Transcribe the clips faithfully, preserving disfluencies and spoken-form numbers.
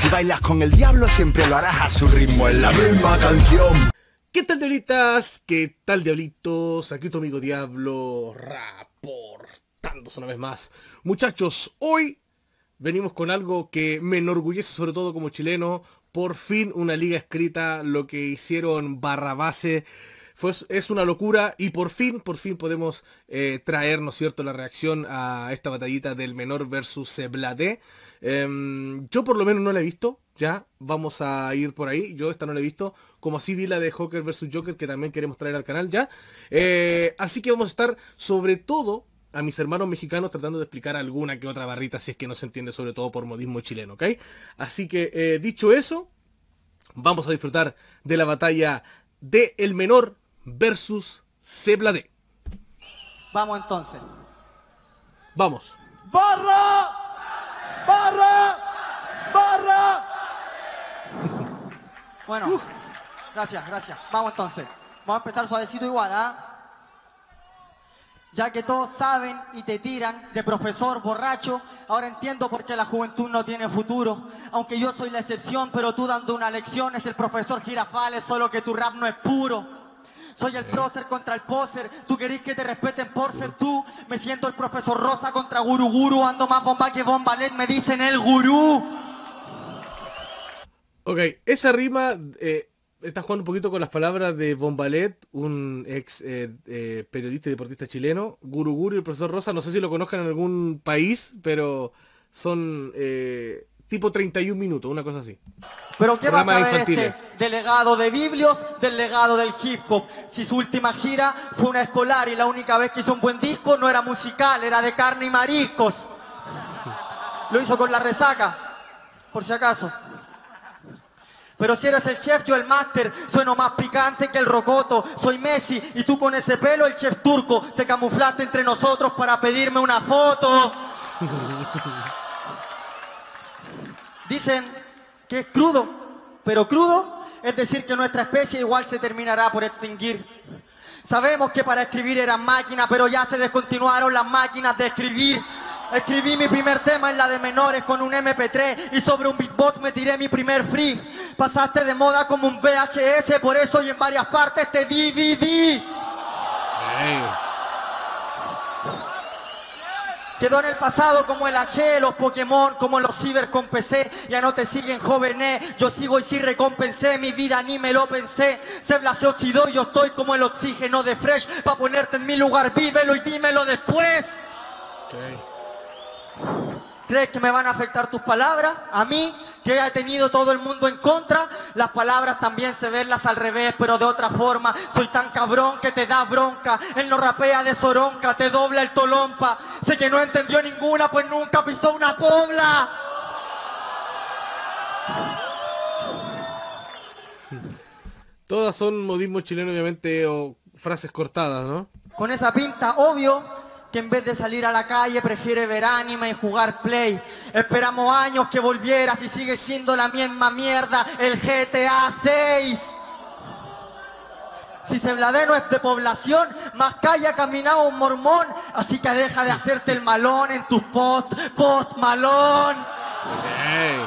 Si bailas con el diablo siempre lo harás a su ritmo, es la misma canción. ¿Qué tal, diablitas? ¿Qué tal, diablitos? Aquí tu amigo Diablo reportándose una vez más. Muchachos, hoy venimos con algo que me enorgullece sobre todo como chileno. Por fin una liga escrita, lo que hicieron Barrabase fue, es una locura y por fin, por fin podemos eh, traer, ¿no es cierto?, la reacción a esta batallita del Menor versus Sebladé. Eh, yo por lo menos no la he visto, ya vamos a ir por ahí, yo esta no la he visto, como así vi la de Joker versus Joker que también queremos traer al canal ya. Eh, así que vamos a estar sobre todo a mis hermanos mexicanos tratando de explicar alguna que otra barrita si es que no se entiende, sobre todo por modismo chileno, ¿ok? Así que eh, dicho eso, vamos a disfrutar de la batalla de El Menor versus Sebladé. Vamos entonces. Vamos. ¡Barra! ¡Barra! ¡Barra! Bueno, Uf. gracias, gracias. Vamos entonces. Vamos a empezar suavecito igual, ¿ah? ¿eh? Ya que todos saben y te tiran de profesor borracho, ahora entiendo por qué la juventud no tiene futuro. Aunque yo soy la excepción, pero tú dando una lección es el profesor Girafales, solo que tu rap no es puro. Soy el prócer contra el poser, tú querés que te respeten por ser tú. Me siento el profesor Rosa contra Guru Guru, ando más bomba que Bombalet, me dicen el gurú. Ok, esa rima... Eh... Está jugando un poquito con las palabras de Bombalet, un ex eh, eh, periodista y deportista chileno. Guru Guru y el profesor Rosa, no sé si lo conozcan en algún país, pero son eh, tipo treinta y un minutos, una cosa así. Pero ¿qué va a saber este delegado de Biblios del legado del hip hop? Si su última gira fue una escolar y la única vez que hizo un buen disco no era musical, era de carne y mariscos. Lo hizo con La Resaca, por si acaso. Pero si eres el chef, yo el máster, sueno más picante que el rocoto. Soy Messi y tú con ese pelo el chef turco. Te camuflaste entre nosotros para pedirme una foto. Dicen que es crudo, pero crudo es decir que nuestra especie igual se terminará por extinguir. Sabemos que para escribir eran máquinas, pero ya se descontinuaron las máquinas de escribir. Escribí mi primer tema en la de menores con un eme pe tres y sobre un beatbox me tiré mi primer free. Pasaste de moda como un ve hache ese, por eso y en varias partes te D V D. Hey. Quedó en el pasado como el H, los Pokémon, como los ciber con P C. Ya no te siguen jóvenes, yo sigo y sí recompensé. Mi vida ni me lo pensé. Sebla se oxidó y yo estoy como el oxígeno de Fresh. Pa' ponerte en mi lugar, vívelo y dímelo después. Okay. ¿Crees que me van a afectar tus palabras? A mí, que he tenido todo el mundo en contra, las palabras también se verlas al revés, pero de otra forma. Soy tan cabrón que te da bronca. Él no rapea de soronca, te dobla el tolompa. Sé que no entendió ninguna, pues nunca pisó una pobla. Todas son modismos chilenos, obviamente, o frases cortadas, ¿no? Con esa pinta, obvio que en vez de salir a la calle prefiere ver anime y jugar play. Esperamos años que volvieras y sigue siendo la misma mierda el G T A seis. Si Sebladé no es de población, más calle ha caminado un mormón. Así que deja de hacerte el malón en tus post, post malón. Okay.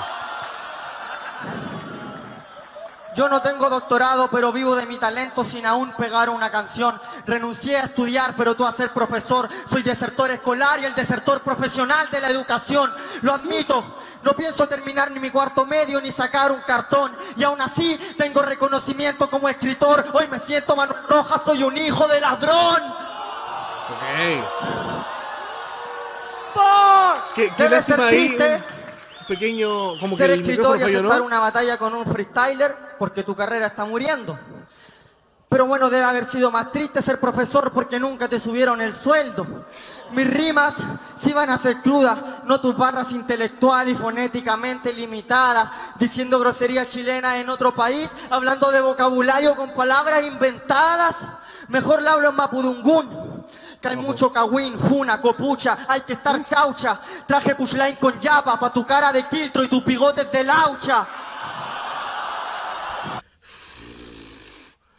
Yo no tengo doctorado, pero vivo de mi talento sin aún pegar una canción. Renuncié a estudiar, pero tú a ser profesor. Soy desertor escolar y el desertor profesional de la educación. Lo admito, no pienso terminar ni mi cuarto medio ni sacar un cartón. Y aún así tengo reconocimiento como escritor. Hoy me siento Manuel Rojas, soy un hijo de ladrón. Ok. ¡Por! ¿Qué, qué Debe ser triste ahí? Pequeño, como ser que el escritor y falló, aceptar ¿no? una batalla con un freestyler porque tu carrera está muriendo. Pero bueno, debe haber sido más triste ser profesor porque nunca te subieron el sueldo. Mis rimas sí van a ser crudas, no tus barras intelectual y fonéticamente limitadas, diciendo groserías chilenas en otro país, hablando de vocabulario con palabras inventadas. Mejor le hablo en mapudungún. Que hay mucho cagüín, funa, copucha, hay que estar chaucha. Traje pushline con yapa pa' tu cara de quiltro y tus bigotes de laucha.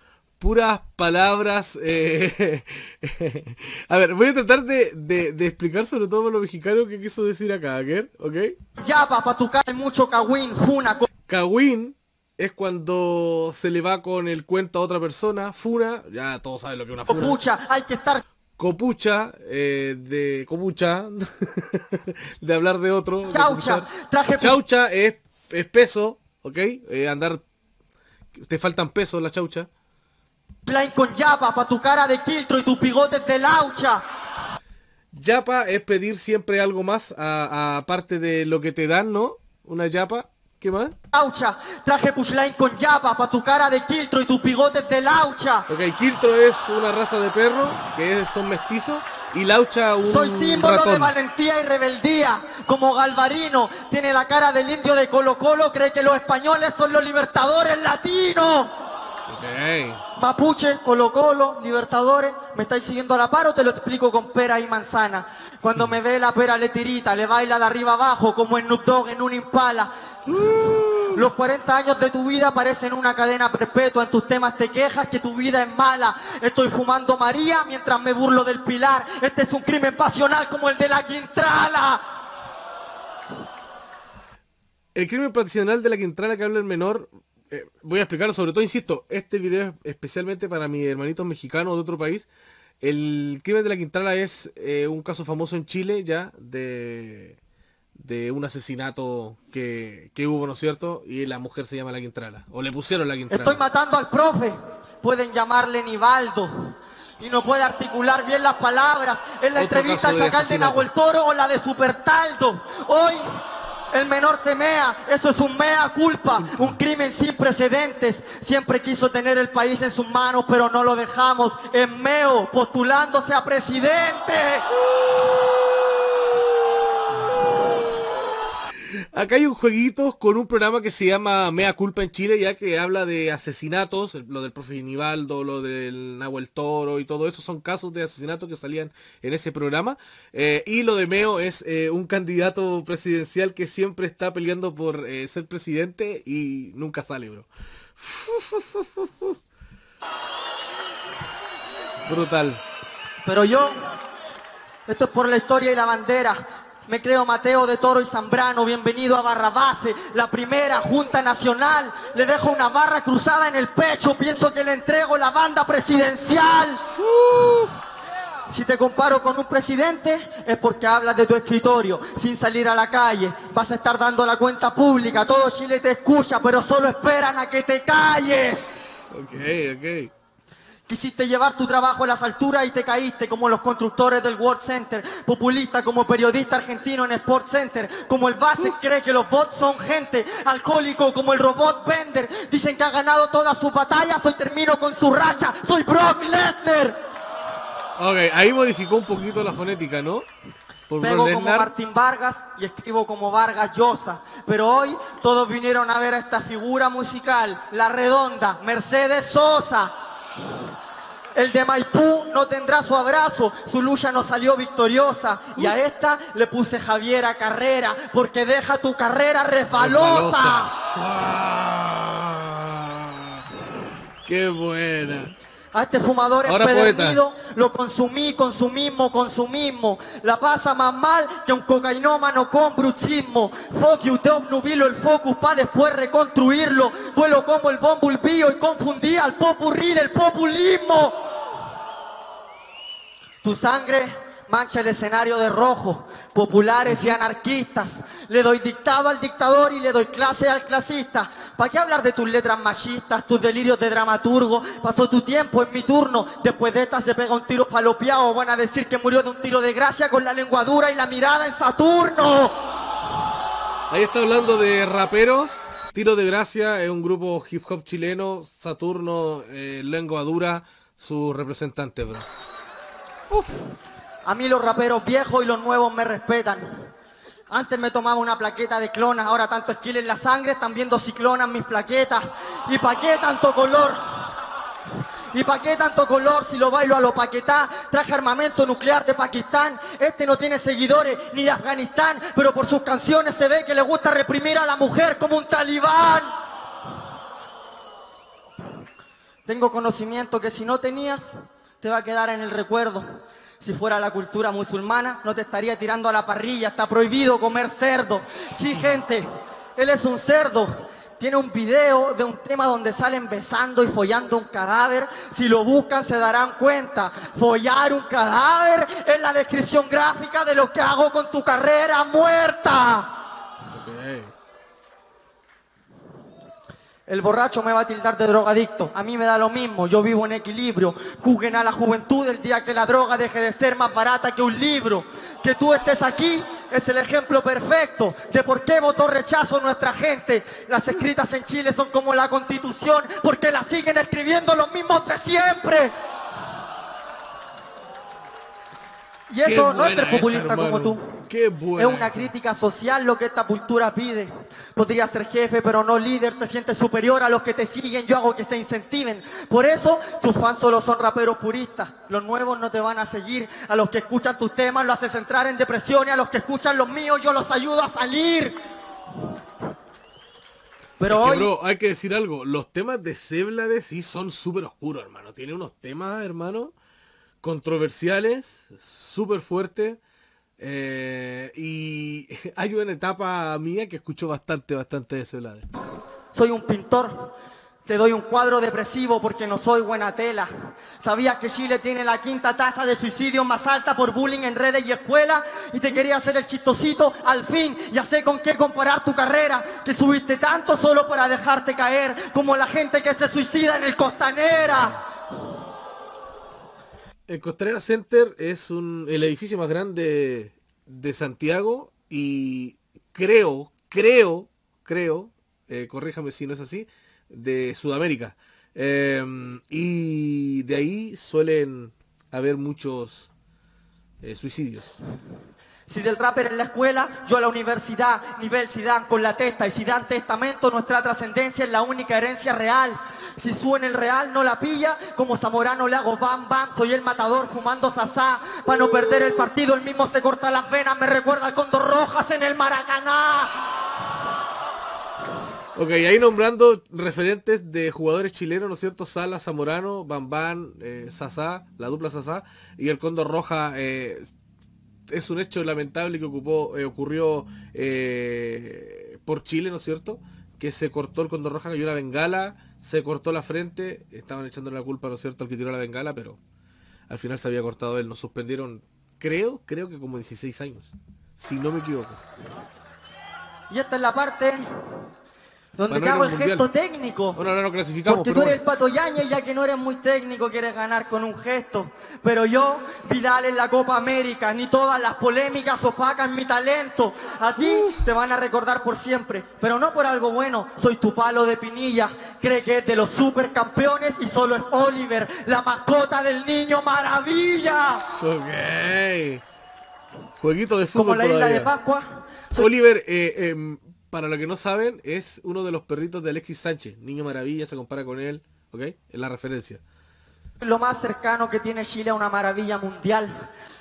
puras palabras. Eh, a ver, voy a tratar de, de, de explicar sobre todo lo mexicano que quiso decir acá, ¿ok? Yapa, pa' tu cara hay mucho cagüín, funa. Cagüín es cuando se le va con el cuento a otra persona. Funa, ya todos saben lo que es una funa. Copucha, hay que estar... Copucha, eh, de copucha, de hablar de otro. Chaucha, de traje... Chaucha es, es peso, ¿ok? Eh, andar... Te faltan pesos la chaucha. Plain con yapa, pa' tu cara de quiltro y tus bigotes de laucha. Yapa es pedir siempre algo más, aparte de lo que te dan, ¿no? Una yapa. ¿Qué más? Laucha, traje pushline con yapa, pa' tu cara de quiltro y tus bigotes de laucha. Ok, quiltro es una raza de perro, que son mestizos, y laucha un Soy símbolo ratón. de valentía y rebeldía, como Galvarino, tiene la cara del indio de Colo Colo, cree que los españoles son los libertadores latinos. Okay. Mapuche, Colo Colo, Libertadores, ¿me estáis siguiendo a la par o te lo explico con pera y manzana? Cuando me ve la pera le tirita, le baila de arriba abajo como en Snoop Dogg en un Impala. Mm. Los cuarenta años de tu vida parecen una cadena perpetua, en tus temas te quejas que tu vida es mala. Estoy fumando María mientras me burlo del Pilar, este es un crimen pasional como el de la Quintrala. El crimen pasional de la Quintrala que habla el menor... Eh, voy a explicarlo, sobre todo, insisto, este video es especialmente para mis hermanitos mexicanos de otro país. El crimen de la Quintrala es eh, un caso famoso en Chile ya de, de un asesinato que, que hubo, ¿no es cierto? Y la mujer se llama la Quintrala, o le pusieron la Quintrala. Estoy matando al profe, pueden llamarle Nivaldo. Y no puede articular bien las palabras. En la Otro entrevista caso de Chacal de Nahuel Toro o la de Supertaldo. Hoy... el menor temea, eso es un mea culpa, un crimen sin precedentes. Siempre quiso tener el país en sus manos, pero no lo dejamos. Es meo, postulándose a presidente. Acá hay un jueguito con un programa que se llama Mea Culpa en Chile, ya que habla de asesinatos, lo del profe Nivaldo, lo del Nahuel Toro y todo eso son casos de asesinatos que salían en ese programa. Eh, y lo de Meo es eh, un candidato presidencial que siempre está peleando por eh, ser presidente y nunca sale, bro. Brutal. Pero yo, esto es por la historia y la bandera. Me creo Mateo de Toro y Zambrano, bienvenido a Barrabase, la primera Junta Nacional. Le dejo una barra cruzada en el pecho, pienso que le entrego la banda presidencial. Uf. Si te comparo con un presidente, es porque hablas de tu escritorio, sin salir a la calle. Vas a estar dando la cuenta pública, todo Chile te escucha, pero solo esperan a que te calles. Ok, ok. Quisiste llevar tu trabajo a las alturas y te caíste como los constructores del World Center, populista como periodista argentino en Sport Center, como el base cree que los bots son gente, alcohólico como el robot Bender, dicen que ha ganado todas sus batallas, hoy termino con su racha, soy Brock Lesnar. Ok, ahí modificó un poquito la fonética, ¿no? Por Pego como Martín Vargas y escribo como Vargas Llosa, pero hoy todos vinieron a ver a esta figura musical, la redonda, Mercedes Sosa. El de Maipú no tendrá su abrazo, su lucha no salió victoriosa. Y a esta le puse Javiera Carrera, porque deja tu carrera resbalosa. Ah, ¡qué buena! A este fumador Ahora empedernido poeta. lo consumí, consumismo, consumismo. La pasa más mal que un cocainómano con bruxismo. Fuck you, te obnubilo el focus pa' después reconstruirlo. Vuelo como el Bumblebee y confundí al popurrí del populismo. Tu sangre mancha el escenario de rojo, populares y anarquistas. Le doy dictado al dictador y le doy clase al clasista. ¿Para qué hablar de tus letras machistas, tus delirios de dramaturgo? Pasó tu tiempo, en mi turno. Después de esta se pega un tiro palopeado. Van a decir que murió de un tiro de gracia con la lengua dura y la mirada en Saturno. Ahí está hablando de raperos. Tiro de Gracia es un grupo hip hop chileno. Saturno, eh, lengua dura, su representante, bro. Uf. A mí los raperos viejos y los nuevos me respetan. Antes me tomaba una plaqueta de clonas, ahora tanto esquil en la sangre, están viendo ciclonas mis plaquetas. ¿Y pa' qué tanto color? ¿Y pa' qué tanto color si lo bailo a lo paquetá? Traje armamento nuclear de Pakistán. Este no tiene seguidores ni de Afganistán, pero por sus canciones se ve que le gusta reprimir a la mujer como un talibán. Tengo conocimiento que si no tenías, te va a quedar en el recuerdo. Si fuera la cultura musulmana, no te estaría tirando a la parrilla. Está prohibido comer cerdo. Sí, gente, él es un cerdo. Tiene un video de un tema donde salen besando y follando un cadáver. Si lo buscan se darán cuenta. Follar un cadáver es la descripción gráfica de lo que hago con tu carrera muerta. Okay. El borracho me va a tildar de drogadicto. A mí me da lo mismo, yo vivo en equilibrio. Juzguen a la juventud el día que la droga deje de ser más barata que un libro. Que tú estés aquí es el ejemplo perfecto de por qué votó rechazo nuestra gente. Las escritas en Chile son como la Constitución, porque las siguen escribiendo los mismos de siempre. Y eso no es ser populista como tú. Qué buena es una esa. crítica social lo que esta cultura pide. Podría ser jefe, pero no líder. Te sientes superior a los que te siguen. Yo hago que se incentiven. Por eso, tus fans solo son raperos puristas. Los nuevos no te van a seguir. A los que escuchan tus temas los haces entrar en depresión. Y a los que escuchan los míos yo los ayudo a salir. Pero es que, hoy... bro, hay que decir algo. Los temas de Céblade sí son súper oscuros, hermano. Tiene unos temas, hermano, controversiales, súper fuertes. Eh, y hay una etapa mía que escucho bastante, bastante de Céblade. Soy un pintor. Te doy un cuadro depresivo porque no soy buena tela. ¿Sabías que Chile tiene la quinta tasa de suicidio más alta por bullying en redes y escuelas? Y te quería hacer el chistosito, al fin ya sé con qué comparar tu carrera. Que subiste tanto solo para dejarte caer, como la gente que se suicida en el Costanera. El Costanera Center es un, el edificio más grande de Santiago y creo, creo, creo, eh, corríjame si no es así, de Sudamérica. Eh, y de ahí suelen haber muchos eh, suicidios. Si del rapper en la escuela, yo a la universidad, nivel Zidane con la testa y Zidane testamento, nuestra trascendencia es la única herencia real. Si suena el real no la pilla, como Zamorano le hago bam bam, soy el matador fumando sasá, para no perder el partido el mismo se corta las venas, me recuerda al Cóndor Rojas en el Maracaná. Ok, ahí nombrando referentes de jugadores chilenos, ¿no es cierto? Sala, Zamorano, Bambán, eh, Sasá, la dupla Sasá y el Cóndor Roja. Eh, es un hecho lamentable que ocupó, eh, ocurrió eh, por Chile, ¿no es cierto? Que se cortó el Cóndor Roja, cayó una bengala, se cortó la frente, estaban echándole la culpa, ¿no es cierto?, al que tiró la bengala, pero al final se había cortado él. Nos suspendieron, creo, creo que como dieciséis años, si no me equivoco. Y esta es la parte donde Bueno, te hago era el un mundial. gesto técnico. Bueno, ahora no clasificamos, Porque pero tú eres bueno. el Pato Yañez, ya que no eres muy técnico, quieres ganar con un gesto. Pero yo, Vidal en la Copa América, ni todas las polémicas opacan mi talento. A ti te van a recordar por siempre, pero no por algo bueno. Soy tu palo de pinilla, cree que es de los supercampeones y solo es Oliver, la mascota del niño maravilla. Ok. Jueguito de fútbol Como la isla todavía. de Pascua. Oliver, eh, eh, para los que no saben, es uno de los perritos de Alexis Sánchez. Niño maravilla, se compara con él, ¿ok? Es la referencia. Lo más cercano que tiene Chile a una maravilla mundial.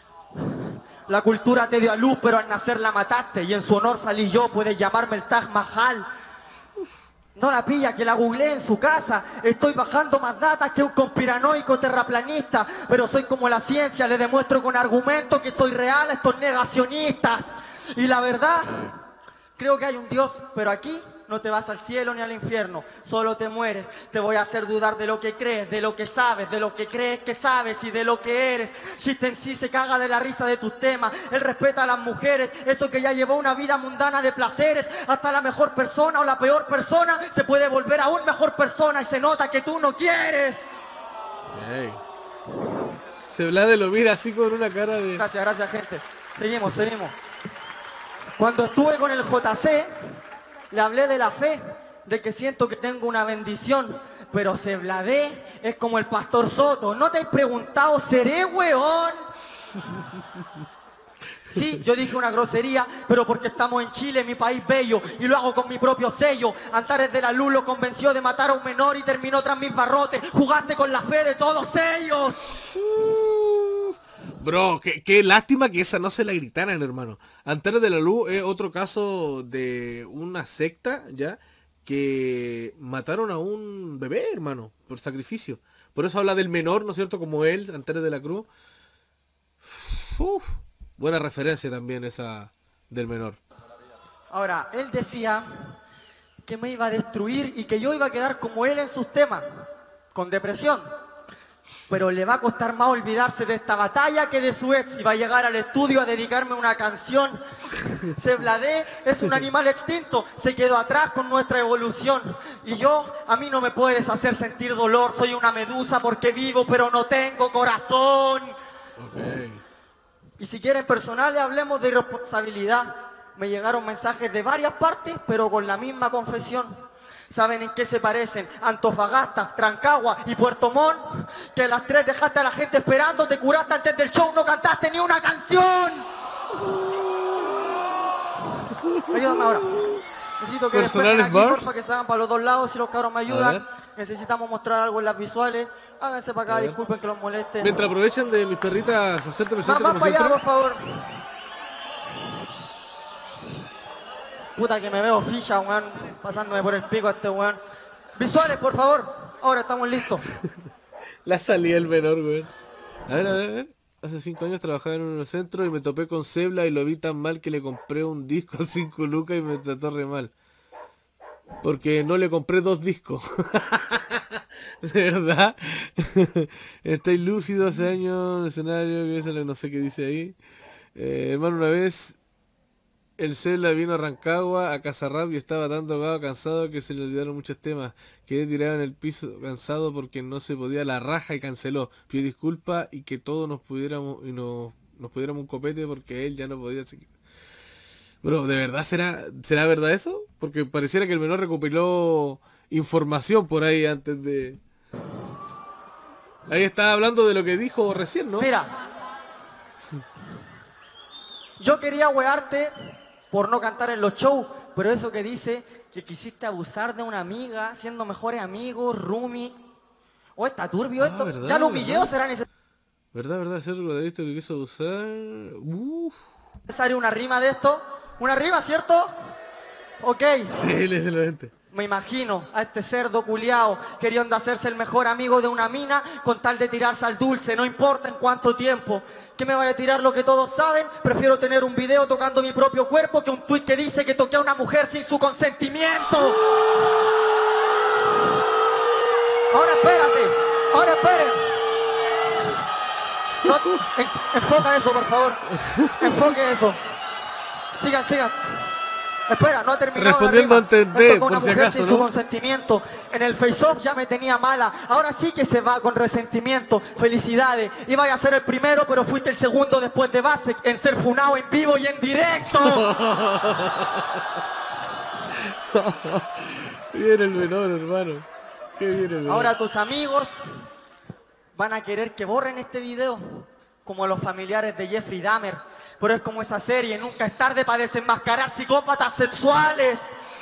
La cultura te dio a luz, pero al nacer la mataste. Y en su honor salí yo, puedes llamarme el Taj Mahal. No la pilla, que la googleé en su casa. Estoy bajando más datas que un conspiranoico terraplanista. Pero soy como la ciencia, le demuestro con argumentos que soy real a estos negacionistas. Y la verdad, creo que hay un Dios, pero aquí no te vas al cielo ni al infierno, solo te mueres. Te voy a hacer dudar de lo que crees, de lo que sabes, de lo que crees que sabes y de lo que eres. Chiste en sí se caga de la risa de tus temas. Él respeta a las mujeres, eso que ya llevó una vida mundana de placeres. Hasta la mejor persona o la peor persona se puede volver aún mejor persona y se nota que tú no quieres. Hey. Céblade lo mira así con una cara de... Gracias, gracias, gente. Seguimos, seguimos. Cuando estuve con el J C, le hablé de la fe, de que siento que tengo una bendición, pero Céblade es como el Pastor Soto. ¿No te has preguntado, seré weón? Sí, yo dije una grosería, pero porque estamos en Chile, mi país bello, y lo hago con mi propio sello. Antares de la Luz lo convenció de matar a un menor y terminó tras mis barrotes. Jugaste con la fe de todos ellos. Bro, qué, qué lástima que esa no se la gritaran, hermano. Antares de la Luz es otro caso de una secta, ¿ya? que mataron a un bebé, hermano, por sacrificio. Por eso habla del menor, ¿no es cierto? Como él, Antares de la Cruz. Uf, buena referencia también esa del menor. Ahora, él decía que me iba a destruir y que yo iba a quedar como él en sus temas, con depresión. Pero le va a costar más olvidarse de esta batalla que de su ex y va a llegar al estudio a dedicarme una canción. Sebladé es un animal extinto, se quedó atrás con nuestra evolución. Y yo, a mí no me puedes hacer sentir dolor, soy una medusa porque vivo pero no tengo corazón. Okay. Y si quieren personales, hablemos de irresponsabilidad. Me llegaron mensajes de varias partes, pero con la misma confesión. ¿Saben en qué se parecen? Antofagasta, Rancagua y Puerto Montt. Que a las tres dejaste a la gente esperando, te curaste antes del show, no cantaste ni una canción. Ayúdame ahora. Necesito que después aquí, porfa, que se hagan para los dos lados, si los cabros me ayudan. Necesitamos mostrar algo en las visuales. Háganse para acá, disculpen que los moleste. Mientras aprovechan de mis perritas hacerte presente. Más, más para allá, por favor. Puta que me veo ficha, weón, pasándome por el pico a este weón. Visuales, por favor. Ahora estamos listos. La salida el menor, weón. A ver, a ver, a ver. Hace cinco años trabajaba en un centro y me topé con Sebla y lo vi tan mal que le compré un disco a cinco lucas y me trató re mal. Porque no le compré dos discos. De verdad. Estáis lúcido hace años en el escenario, que eso no sé qué dice ahí. Eh, hermano, una vez el Sebla vino a Rancagua, a Casarrap, y estaba tan tocado, cansado, que se le olvidaron muchos temas. Quedé tirado en el piso, cansado, porque no se podía la raja y canceló. Pidió disculpas y que todos nos pudiéramos y nos, nos pudiéramos un copete porque él ya no podía seguir. Bro, ¿de verdad será, será verdad eso? Porque pareciera que el menor recopiló información por ahí antes de... Ahí estaba hablando de lo que dijo recién, ¿no? Mira. Yo quería wearte por no cantar en los shows, pero eso que dice que quisiste abusar de una amiga, siendo mejores amigos, roomie. Oh, está turbio ah, esto. ¿verdad, ya lo verdad? humillé o será necesario. ¿Verdad, verdad? ¿Es algo de esto que quiso abusar? Uf. ¿Necesario una rima de esto? ¿Una rima, cierto? Ok. Sí, le dice la gente. Me imagino a este cerdo culiao queriendo hacerse el mejor amigo de una mina con tal de tirarse al dulce, no importa en cuánto tiempo. ¿Que me vaya a tirar lo que todos saben? Prefiero tener un video tocando mi propio cuerpo que un tuit que dice que toqué a una mujer sin su consentimiento. Ahora espérate, ahora esperen. No, en, enfoca eso, por favor. Enfoque eso. Sigan, sigan. Espera, no ha terminado. Respondiendo ante D, por si acaso, sin ¿no? su consentimiento. En el face-off ya me tenía mala. Ahora sí que se va con resentimiento. Felicidades. Iba a ser el primero, pero fuiste el segundo después de base en ser funado en vivo y en directo. Viene el menor, hermano. Qué viene el menor. Ahora tus amigos van a querer que borren este video, como los familiares de Jeffrey Dahmer. Pero es como esa serie, nunca es tarde para desenmascarar psicópatas sexuales.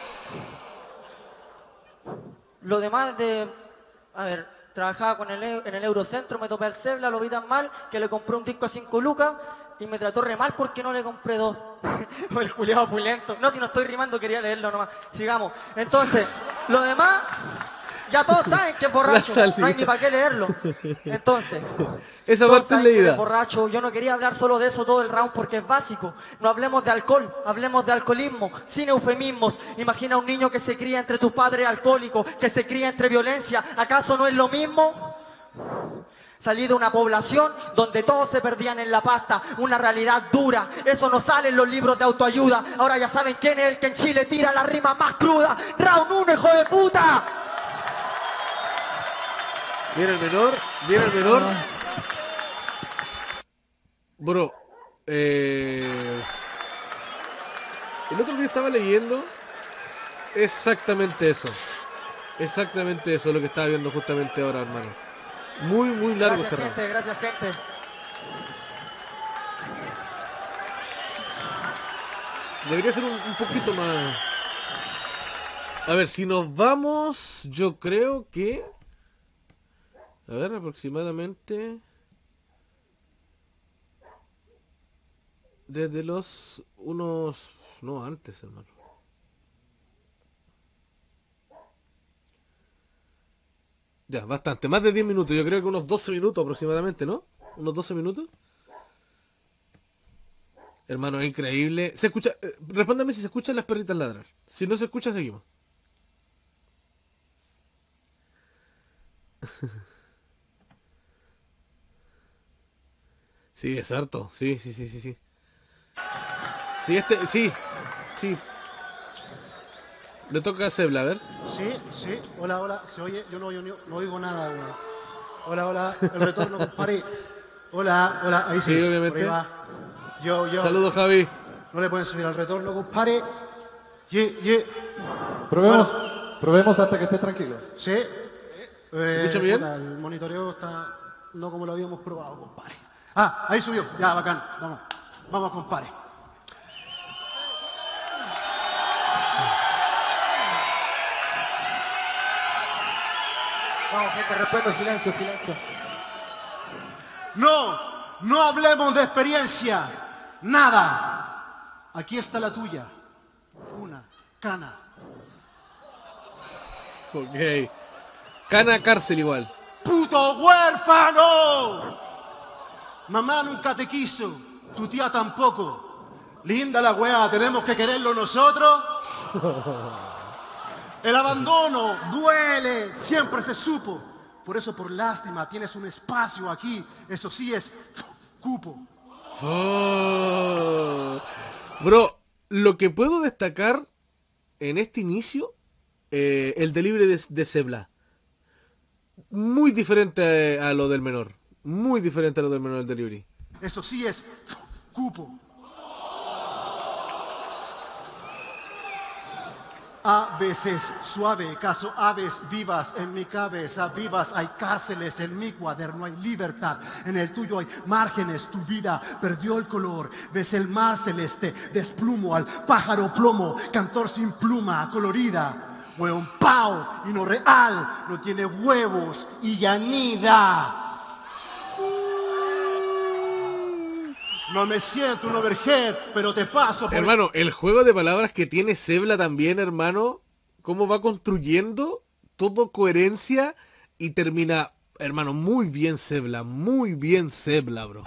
Lo demás de... A ver, trabajaba con el, en el Eurocentro, me topé al Sebla, lo vi tan mal que le compré un disco a cinco lucas y me trató re mal porque no le compré dos. O el culiado opulento. No, si no estoy rimando, quería leerlo nomás. Sigamos. Entonces, lo demás... Ya todos saben que es borracho, no hay ni para qué leerlo. Entonces, esa todos parte es saben que leída. es borracho. Yo no quería hablar solo de eso todo el round porque es básico. No hablemos de alcohol, hablemos de alcoholismo, sin eufemismos. Imagina un niño que se cría entre tus padres alcohólicos, que se cría entre violencia. ¿Acaso no es lo mismo? Salí de una población donde todos se perdían en la pasta, una realidad dura. Eso no sale en los libros de autoayuda. Ahora ya saben quién es el que en Chile tira la rima más cruda. Round uno, hijo de puta. Viene el menor, viene el menor. Bro, eh... el otro día estaba leyendo exactamente eso. Exactamente eso, lo que estaba viendo justamente ahora, hermano. Muy, muy largo Gracias, este gente, round. gracias, gente. Debería ser un, un poquito más... A ver, si nos vamos, yo creo que... A ver, aproximadamente... Desde los unos... No, antes, hermano. Ya, bastante. Más de diez minutos. Yo creo que unos doce minutos aproximadamente, ¿no? Unos doce minutos. Hermano, es increíble. Se escucha... Eh, respóndame si se escuchan las perritas ladrar. Si no se escucha, seguimos. Sí, es harto. Sí, sí, sí, sí, sí. Sí, este... Sí. Sí. Le toca a Sebla, a ver. Sí, sí. Hola, hola. ¿Se oye? Yo no, yo no, no oigo nada, weón. Hola, hola. El retorno, compadre. Hola, hola. Ahí sí. Sí, obviamente. Por ahí va. Yo, yo. Saludos, Javi. No le pueden subir al retorno, compadre. Ye, ye. Probemos, Bueno. probemos hasta que esté tranquilo. Sí. Eh, escucha bien? puta, el monitoreo está no como lo habíamos probado, compadre. Ah, ahí subió. Ya, bacán. Vamos. Vamos, compadre. Vamos, gente, respeto, silencio, silencio. No, no hablemos de experiencia. Nada. Aquí está la tuya. Una cana. Ok. Cana cárcel igual. ¡Puto huérfano! Mamá nunca te quiso. Tu tía tampoco. Linda la weá, tenemos que quererlo nosotros. El abandono duele, siempre se supo. Por eso, por lástima, tienes un espacio aquí. Eso sí es cupo. Oh. Bro, lo que puedo destacar en este inicio, eh, el delivery de, de Sebla. Muy diferente a, a lo del menor. Muy diferente a lo del menor del delivery. Eso sí es cupo. A veces suave, caso aves vivas en mi cabeza, vivas hay cárceles en mi cuaderno, hay libertad, en el tuyo hay márgenes, tu vida perdió el color, ves el mar celeste, desplumo al pájaro plomo, cantor sin pluma, colorida, hueón pao y no real, no tiene huevos y ya nida. No me siento un overhead, pero te paso por... Hermano, el juego de palabras que tiene Sebla también, hermano, cómo va construyendo todo coherencia y termina, hermano, muy bien Sebla, muy bien Sebla, bro.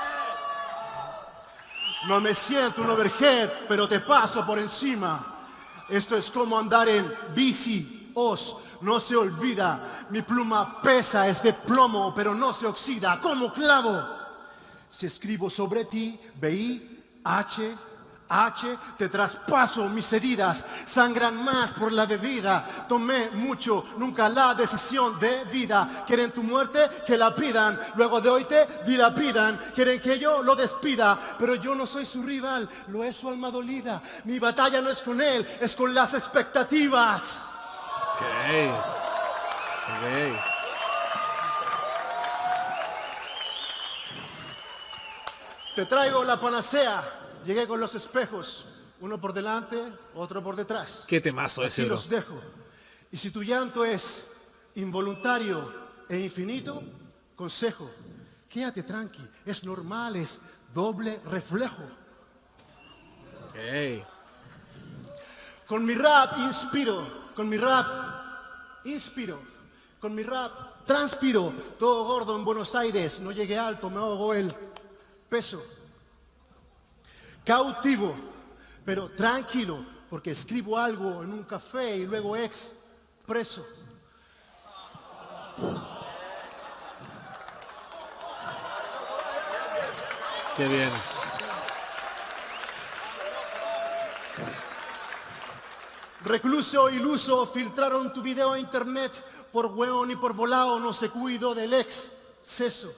No me siento un overhead, pero te paso por encima. Esto es como andar en bici, os, no se olvida. Mi pluma pesa, es de plomo, pero no se oxida, como clavo. Si escribo sobre ti, B I H, H, te traspaso mis heridas, sangran más por la bebida. Tomé mucho, nunca la decisión de vida. Quieren tu muerte, que la pidan. Luego de hoy te dilapidan. Quieren que yo lo despida, pero yo no soy su rival, lo es su alma dolida. Mi batalla no es con él, es con las expectativas. Ok. Ok. Te traigo la panacea. Llegué con los espejos, uno por delante, otro por detrás. Qué temazo ese, Así bro. los dejo. Y si tu llanto es involuntario e infinito, consejo, quédate tranqui, es normal, es doble reflejo. Ok. Con mi rap inspiro, con mi rap inspiro, con mi rap transpiro. Todo gordo en Buenos Aires, no llegué alto, me ahogo el peso. Cautivo, pero tranquilo, porque escribo algo en un café y luego expreso. Qué bien. Recluso iluso, filtraron tu video a internet por hueón y por volado, no se cuidó del exceso.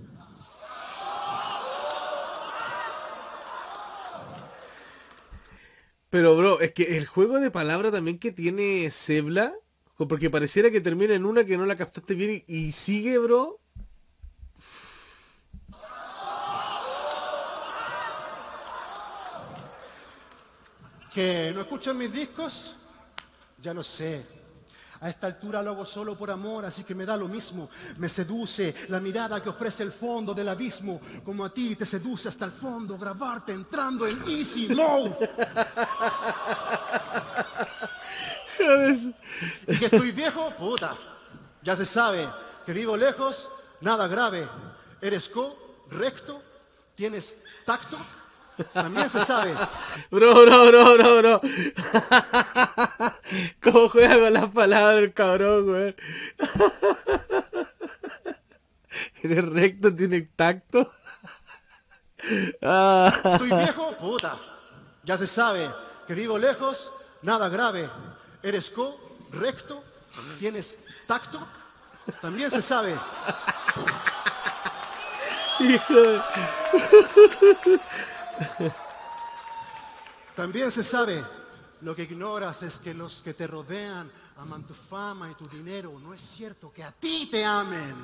Pero, bro, es que el juego de palabra también que tiene Sebla, porque pareciera que termina en una que no la captaste bien y, y sigue, bro. ¿Que no escuchan mis discos? Ya no sé. A esta altura lo hago solo por amor, así que me da lo mismo. Me seduce la mirada que ofrece el fondo del abismo, como a ti te seduce hasta el fondo grabarte entrando en easy mode. ¿Y que estoy viejo? Puta. Ya se sabe que vivo lejos, nada grave. Eres correcto, tienes tacto. También se sabe. Bro, bro, bro, bro, bro. ¿Cómo juega con las palabras el cabrón, güey? ¿Eres recto, tiene tacto? Ah. ¿Estoy viejo? Puta. Ya se sabe que vivo lejos, nada grave. Eres correcto, tienes tacto. También se sabe. Hijo de... También se sabe. Lo que ignoras es que los que te rodean aman tu fama y tu dinero. No es cierto que a ti te amen.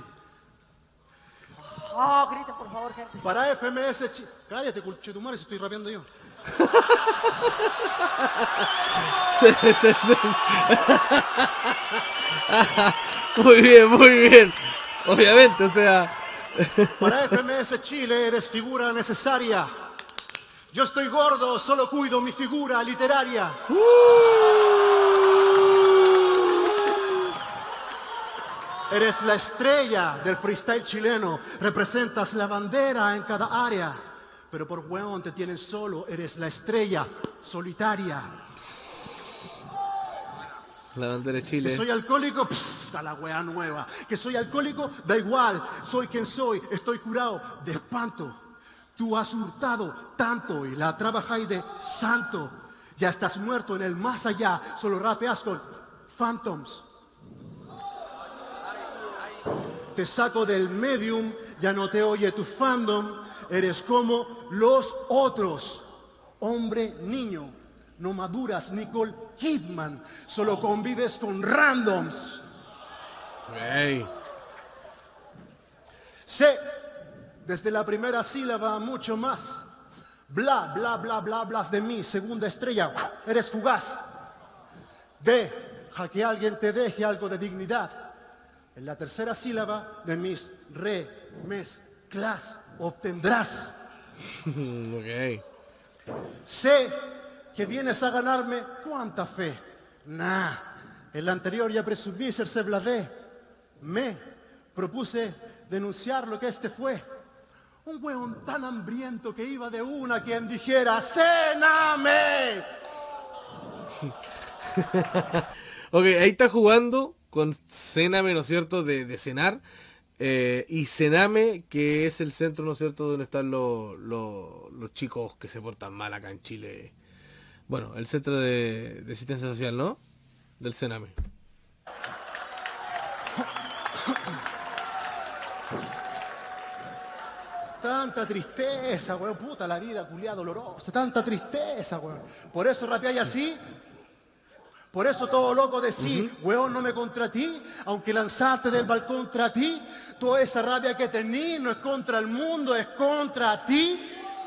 Oh, griten por favor, gente. Para F M S... Chi- Cállate, conchetumare, si estoy rapeando yo. Se- se- se- Muy bien, muy bien. Obviamente, o sea... Para F M S Chile eres figura necesaria. Yo estoy gordo, solo cuido mi figura literaria. Eres la estrella del freestyle chileno. Representas la bandera en cada área. Pero por hueón te tienen solo. Eres la estrella solitaria. La bandera de Que Chile. soy alcohólico, pff, está la wea nueva. Que soy alcohólico, da igual. Soy quien soy, estoy curado de espanto. Tú has hurtado tanto y la trabajáis de santo. Ya estás muerto en el más allá, solo rapeas con phantoms. Te saco del medium, ya no te oye tu fandom. Eres como los otros. Hombre, niño, no maduras, Nicole Kidman. Solo convives con randoms. Ey. Sé, desde la primera sílaba mucho más. Bla, bla, bla, bla, blas de mí. Segunda estrella, eres fugaz. Deja que alguien te deje algo de dignidad. En la tercera sílaba de mis re, mes, clas, obtendrás. Ok. Sé que vienes a ganarme cuánta fe. Nah, en la anterior ya presumí ser cebladé. Me propuse denunciar lo que este fue. Un hueón tan hambriento que iba de una a quien dijera ¡Céname! Ok, ahí está jugando con Céname, ¿no es cierto?, de, de cenar. Eh, y Cename, que es el centro, ¿no es cierto?, donde están los, los, los chicos que se portan mal acá en Chile. Bueno, el centro de, de asistencia social, ¿no? Del Cename. Tanta tristeza, weón, puta la vida, culiada dolorosa. Tanta tristeza, weón. Por eso rapeáis así. Por eso todo loco decís, weón, no me contra ti, aunque lanzaste del balcón contra ti, toda esa rabia que tenís no es contra el mundo, es contra ti.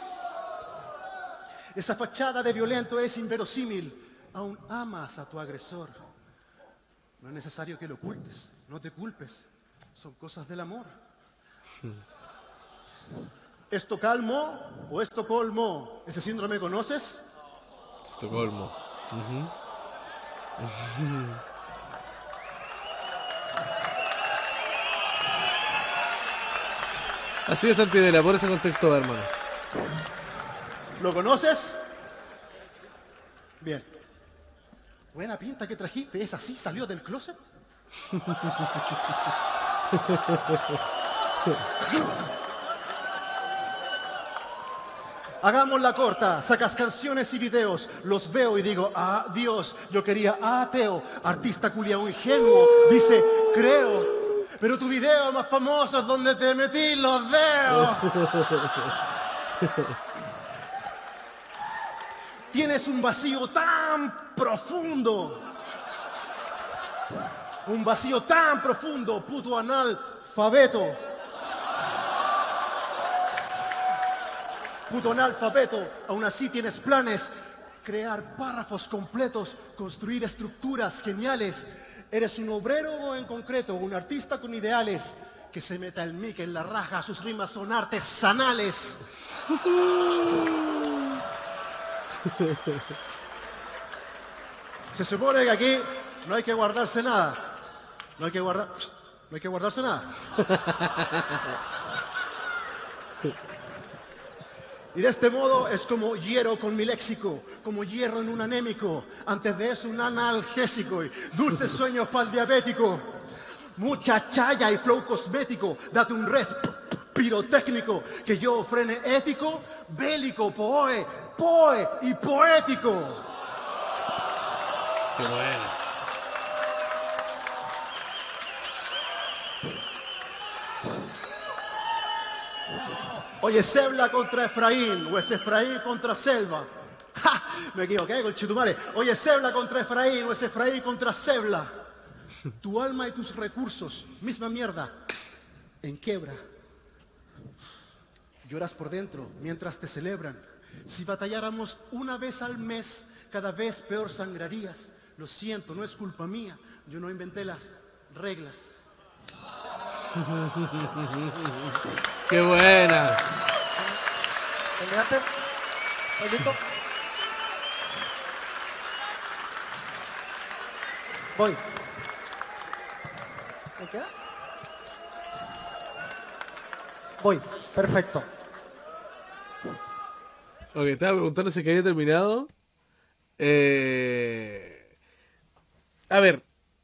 Esa fachada de violento es inverosímil, aún amas a tu agresor. No es necesario que lo ocultes, no te culpes, son cosas del amor. ¿Esto calmo o esto colmo? ¿Ese síndrome conoces? Estocolmo. Así es, Santidela, por ese contexto va, hermano. ¿Lo conoces? Bien. Buena pinta que trajiste, ¿es así? ¿Salió del closet? Hagamos la corta, sacas canciones y videos, los veo y digo, ah, Dios, yo quería ateo, artista culiao ingenuo, dice, creo, pero tu video más famoso es donde te metí los dedos. Tienes un vacío tan profundo, un vacío tan profundo, puto analfabeto. Puto analfabeto, aún así tienes planes, crear párrafos completos, construir estructuras geniales. Eres un obrero en concreto, un artista con ideales, que se meta el mic en la raja, sus rimas son artesanales. Se supone que aquí no hay que guardarse nada, no hay que guardar, No hay que guardarse nada. Y de este modo es como hiero con mi léxico, como hierro en un anémico, antes de eso un analgésico y dulces sueños para el diabético. Mucha chaya y flow cosmético, date un rest pirotécnico, que yo frene ético, bélico, poe, poe y poético. Qué bueno. Oye, Sebla contra Efraín, o es Efraín contra Selva. ¡Ja! Me equivoqué, conchetumare. Oye, Sebla contra Efraín, o es Efraín contra Sebla. Tu alma y tus recursos, misma mierda, en quiebra. Lloras por dentro mientras te celebran. Si batalláramos una vez al mes, cada vez peor sangrarías. Lo siento, no es culpa mía. Yo no inventé las reglas. ¡Qué buena! Elegante. ¿Listo? Voy. ¿Me queda? Voy. Perfecto. Ok, estaba preguntando si que había terminado. Eh... A ver.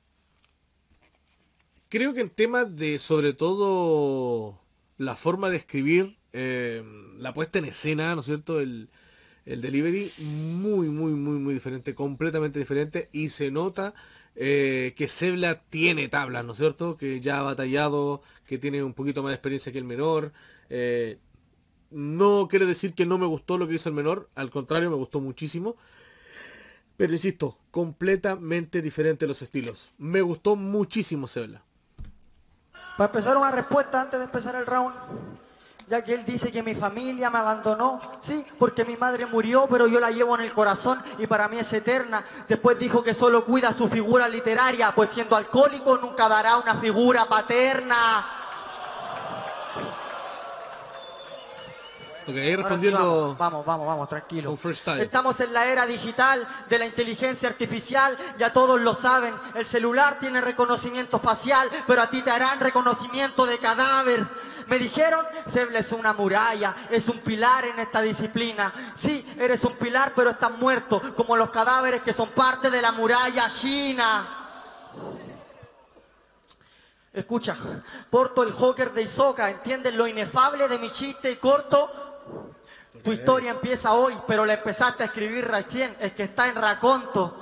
Creo que en temas de, sobre todo, la forma de escribir, eh, la puesta en escena, ¿no es cierto? El, el delivery, muy, muy, muy, muy diferente, completamente diferente. Y se nota eh, que Sebla tiene tablas, ¿no es cierto? Que ya ha batallado, que tiene un poquito más de experiencia que el menor. Eh, no quiere decir que no me gustó lo que hizo el menor, al contrario, me gustó muchísimo. Pero insisto, completamente diferente los estilos. Me gustó muchísimo Sebla. Para empezar una respuesta antes de empezar el round, ya que él dice que mi familia me abandonó, sí, porque mi madre murió, pero yo la llevo en el corazón y para mí es eterna. Después dijo que solo cuida su figura literaria, pues siendo alcohólico nunca dará una figura paterna. Ok, ahí Ahora sí, respondiendo... vamos, vamos, vamos, vamos, tranquilo. Un freestyle. Estamos en la era digital de la inteligencia artificial, ya todos lo saben. El celular tiene reconocimiento facial, pero a ti te harán reconocimiento de cadáver. Me dijeron, Sebla es una muralla, es un pilar en esta disciplina. Sí, eres un pilar, pero estás muerto, como los cadáveres que son parte de la muralla china. Escucha, porto el Joker de Isoka, ¿entiendes lo inefable de mi chiste corto? Tu historia empieza hoy, pero la empezaste a escribir recién, el que está en Raconto.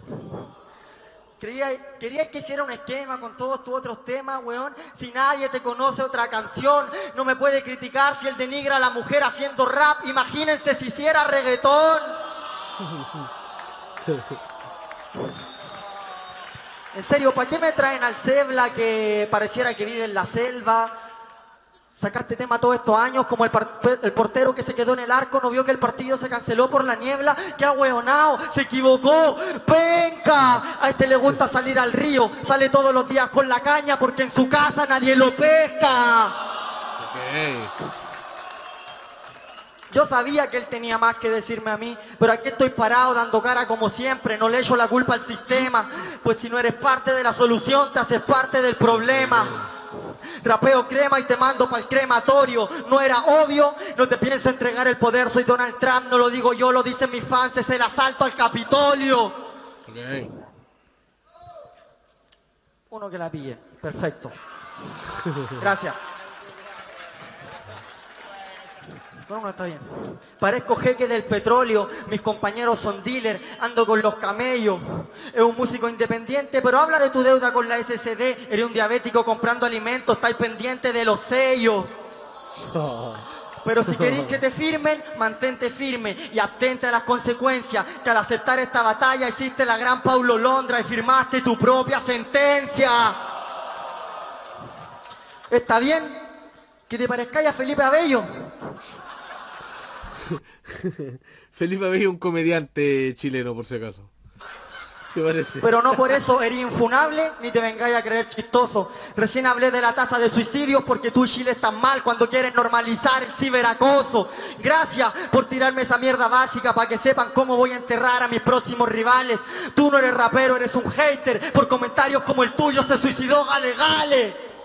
Quería, quería que hiciera un esquema con todos tus otros temas, weón. Si nadie te conoce otra canción, no me puede criticar si él denigra a la mujer haciendo rap. Imagínense si hiciera reggaetón. En serio, ¿para qué me traen al Sebla que pareciera que vive en la selva? Sacaste tema todos estos años como el, el portero que se quedó en el arco, no vio que el partido se canceló por la niebla. ¡Qué ahueonao! ¡Se equivocó! ¡Penca! A este le gusta salir al río, sale todos los días con la caña porque en su casa nadie lo pesca. Okay. Yo sabía que él tenía más que decirme a mí, pero aquí estoy parado dando cara como siempre, no le echo la culpa al sistema, pues si no eres parte de la solución, te haces parte del problema. Rapeo crema y te mando para el crematorio. No era obvio, no te pienso entregar el poder. Soy Donald Trump, no lo digo yo, lo dicen mis fans. Es el asalto al Capitolio. Okay. Uno que la pille, perfecto. Gracias. No, no está bien. Parezco jeque del petróleo, mis compañeros son dealers, ando con los camellos. Es un músico independiente, pero habla de tu deuda con la S S D. Eres un diabético comprando alimentos, estáis pendiente de los sellos. Pero si queréis que te firmen, mantente firme y abstente a las consecuencias. Que al aceptar esta batalla hiciste la gran Paulo Londra y firmaste tu propia sentencia. ¿Está bien? ¿Que te parezcáis a Felipe Abello? Felipe Abello es un comediante chileno, por si acaso. Se parece. Pero no por eso eres infunable ni te vengáis a creer chistoso. Recién hablé de la tasa de suicidios porque tú y Chile están mal cuando quieren normalizar el ciberacoso. Gracias por tirarme esa mierda básica para que sepan cómo voy a enterrar a mis próximos rivales. Tú no eres rapero, eres un hater. Por comentarios como el tuyo se suicidó Gale Gale.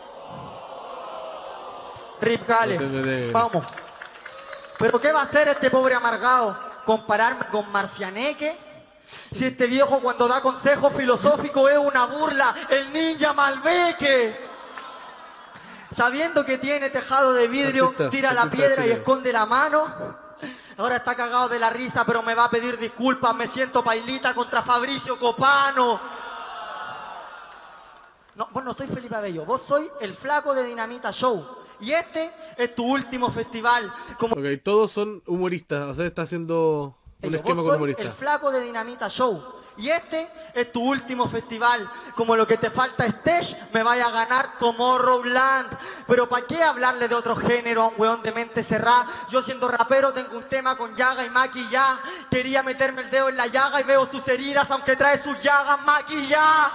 Rip Gale. No te metes. Vamos. Pero ¿qué va a hacer este pobre amargado? ¿Compararme con Marcianeque? Si este viejo cuando da consejos filosóficos es una burla, el ninja Malbeque. Sabiendo que tiene tejado de vidrio, Artista, tira la artista piedra y chileno. esconde la mano. Ahora está cagado de la risa, pero me va a pedir disculpas. Me siento pailita contra Fabricio Copano. No, vos no sois Felipe Abello, vos sois el flaco de Dinamita Show. Y este es tu último festival. Como Ok, todos son humoristas, o sea, está haciendo un Ellos, esquema vos con sois humoristas. el flaco de Dinamita Show. Y este es tu último festival. Como lo que te falta es stage, me vaya a ganar Tomorrowland. Pero ¿para qué hablarle de otro género a un weón de mente cerrada? Yo siendo rapero tengo un tema con Yaga y maquillá. Quería meterme el dedo en la llaga y veo sus heridas, aunque trae sus llagas maquillá.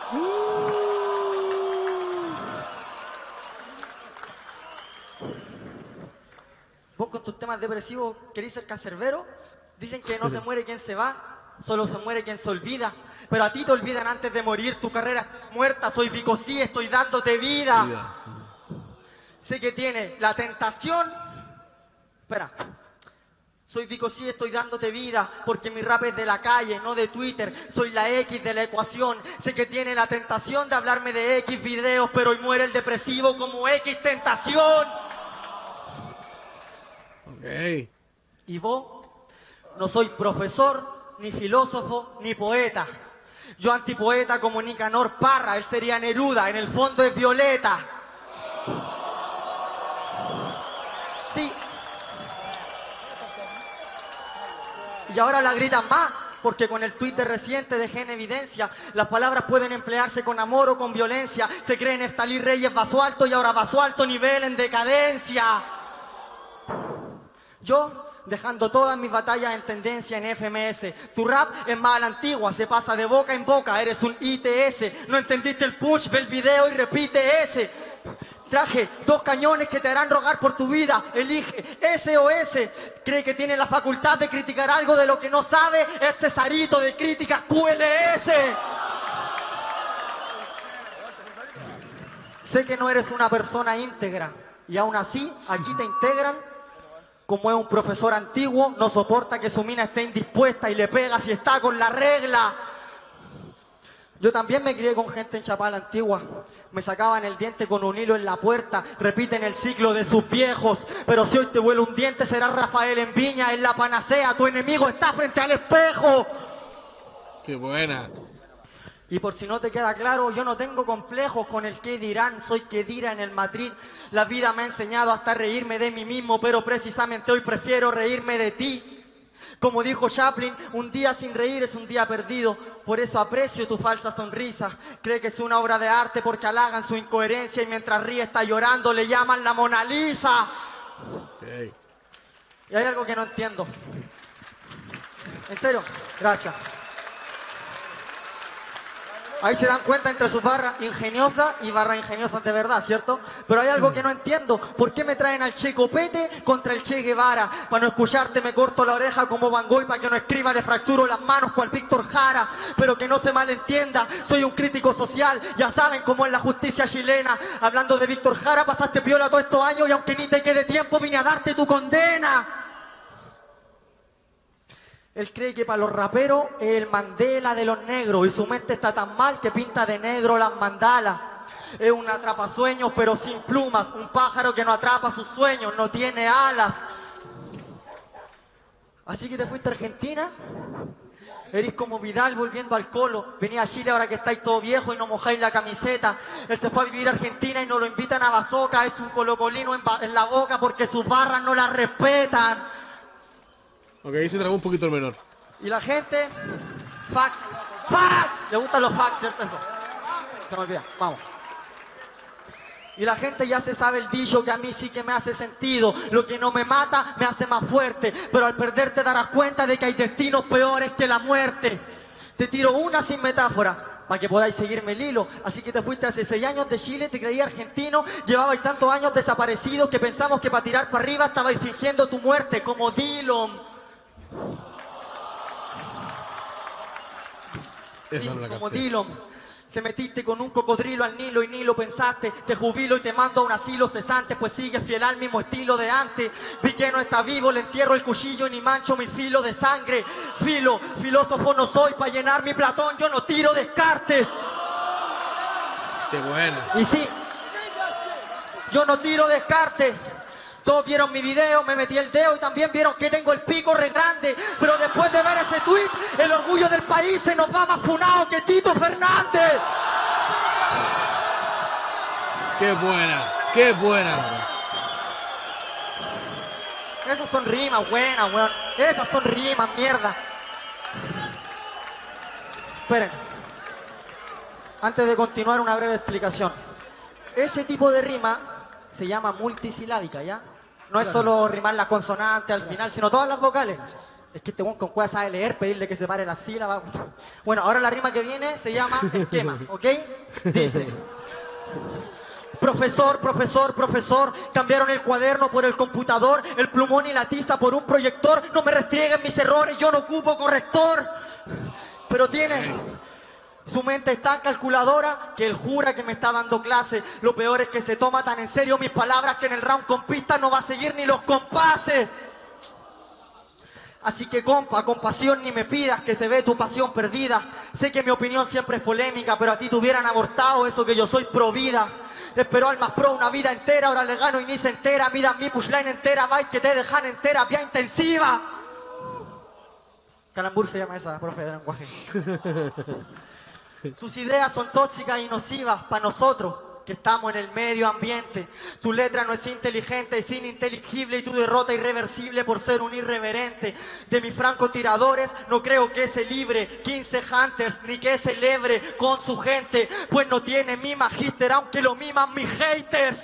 Vos con tus temas depresivos querés ser cancerbero. Dicen que no se muere quien se va, solo se muere quien se olvida. Pero a ti te olvidan antes de morir, tu carrera está muerta. Soy Vicosí, estoy dándote vida. Vida. Sé que tiene la tentación. Espera. Soy Vicosí, estoy dándote vida, porque mi rap es de la calle, no de Twitter. Soy la X de la ecuación. Sé que tiene la tentación de hablarme de X videos, pero hoy muere el depresivo como X tentación. Ok. Y vos, no soy profesor, ni filósofo, ni poeta. Yo antipoeta como Nicanor Parra, él sería Neruda, en el fondo es Violeta. Sí. Y ahora la gritan más, porque con el tuit de reciente dejé en evidencia. Las palabras pueden emplearse con amor o con violencia. Se creen Estalí Reyes Basualto y ahora Basualto nivel en decadencia. Yo, dejando todas mis batallas en tendencia en F M S. Tu rap es más a la antigua, se pasa de boca en boca, eres un I T S. No entendiste el punch, ve el video y repite ese. Traje dos cañones que te harán rogar por tu vida. Elige S o S. Cree que tiene la facultad de criticar algo de lo que no sabe. Es Cesarito de Críticas Q L S. Sé que no eres una persona íntegra y aún así aquí te integran. Como es un profesor antiguo, no soporta que su mina esté indispuesta y le pega si está con la regla. Yo también me crié con gente en Chapala antigua. Me sacaban el diente con un hilo en la puerta. Repiten el ciclo de sus viejos. Pero si hoy te vuela un diente será Rafael en Viña. En la panacea, tu enemigo está frente al espejo. Qué buena. Y por si no te queda claro, yo no tengo complejos con el que dirán, soy que dirá en el Madrid. La vida me ha enseñado hasta reírme de mí mismo, pero precisamente hoy prefiero reírme de ti. Como dijo Chaplin, un día sin reír es un día perdido, por eso aprecio tu falsa sonrisa. Cree que es una obra de arte porque halagan su incoherencia y mientras ríe está llorando, le llaman la Mona Lisa. Okay. Y hay algo que no entiendo. En serio, gracias. Ahí se dan cuenta entre sus barras ingeniosas y barras ingeniosas de verdad, ¿cierto? Pero hay algo que no entiendo. ¿Por qué me traen al Che Copete contra el Che Guevara? Para no escucharte me corto la oreja como Van Gogh, para que no escriba le fracturo las manos cual Víctor Jara. Pero que no se malentienda, soy un crítico social. Ya saben cómo es la justicia chilena. Hablando de Víctor Jara, pasaste piola todos estos años y aunque ni te quede tiempo, vine a darte tu condena. Él cree que para los raperos es el Mandela de los negros y su mente está tan mal que pinta de negro las mandalas. Es un atrapasueños pero sin plumas, un pájaro que no atrapa sus sueños, no tiene alas. Así que te fuiste a Argentina, eres como Vidal volviendo al Colo. Venía a Chile ahora que estáis todo viejo y no mojáis la camiseta. Él se fue a vivir a Argentina y no lo invitan a Bazoca, es un colocolino en, en la boca porque sus barras no las respetan. Ok, ahí se trabó un poquito el menor. Y la gente, fax, fax, le gustan los fax, ¿cierto eso? Se me olvida, vamos. Y la gente ya se sabe el dicho que a mí sí que me hace sentido. Lo que no me mata me hace más fuerte. Pero al perder te darás cuenta de que hay destinos peores que la muerte. Te tiro una sin metáfora, para que podáis seguirme el hilo. Así que te fuiste hace seis años de Chile, te creí argentino, llevabais tantos años desaparecidos que pensamos que para tirar para arriba estabais fingiendo tu muerte como Dillon. Esa Sí, no la como capté. Dillon. Te metiste con un cocodrilo al Nilo y ni lo pensaste. Te jubilo y te mando a un asilo cesante, pues sigues fiel al mismo estilo de antes. Vi que no está vivo, le entierro el cuchillo y ni mancho mi filo de sangre. Filo, filósofo no soy, para llenar mi Platón yo no tiro descartes. Qué bueno. Y sí, yo no tiro descartes. Todos vieron mi video, me metí el dedo y también vieron que tengo el pico re grande. Pero después de ver ese tweet, el orgullo del país se nos va más funado que Tito Fernández. Qué buena, qué buena. Esas son rimas buenas, weón. Esas son rimas, mierda. Esperen. Antes de continuar, una breve explicación. Ese tipo de rima se llama multisilábica, ¿ya? No es solo rimar la consonante al final, sino todas las vocales. Es que este weón con cueva sabe leer, pedirle que separe las sílabas. Bueno, ahora la rima que viene se llama esquema, ¿ok? Dice: profesor, profesor, profesor, cambiaron el cuaderno por el computador, el plumón y la tiza por un proyector. No me restrieguen mis errores, yo no ocupo corrector. Pero tiene... Su mente es tan calculadora que él jura que me está dando clase. Lo peor es que se toma tan en serio mis palabras que en el round con pistas no va a seguir ni los compases. Así que compa, con pasión ni me pidas, que se ve tu pasión perdida. Sé que mi opinión siempre es polémica, pero a ti te hubieran abortado eso que yo soy pro vida. Esperó al más pro una vida entera, ahora le gano y ni se entera. Mira mi pushline entera, bye que te dejan entera, vía intensiva. Calambur se llama esa, profe de lenguaje. Tus ideas son tóxicas y nocivas para nosotros que estamos en el medio ambiente. Tu letra no es inteligente, es ininteligible y tu derrota irreversible por ser un irreverente. De mis francotiradores no creo que se libre quince hunters ni que celebre con su gente, pues no tiene mi magíster aunque lo miman mis haters.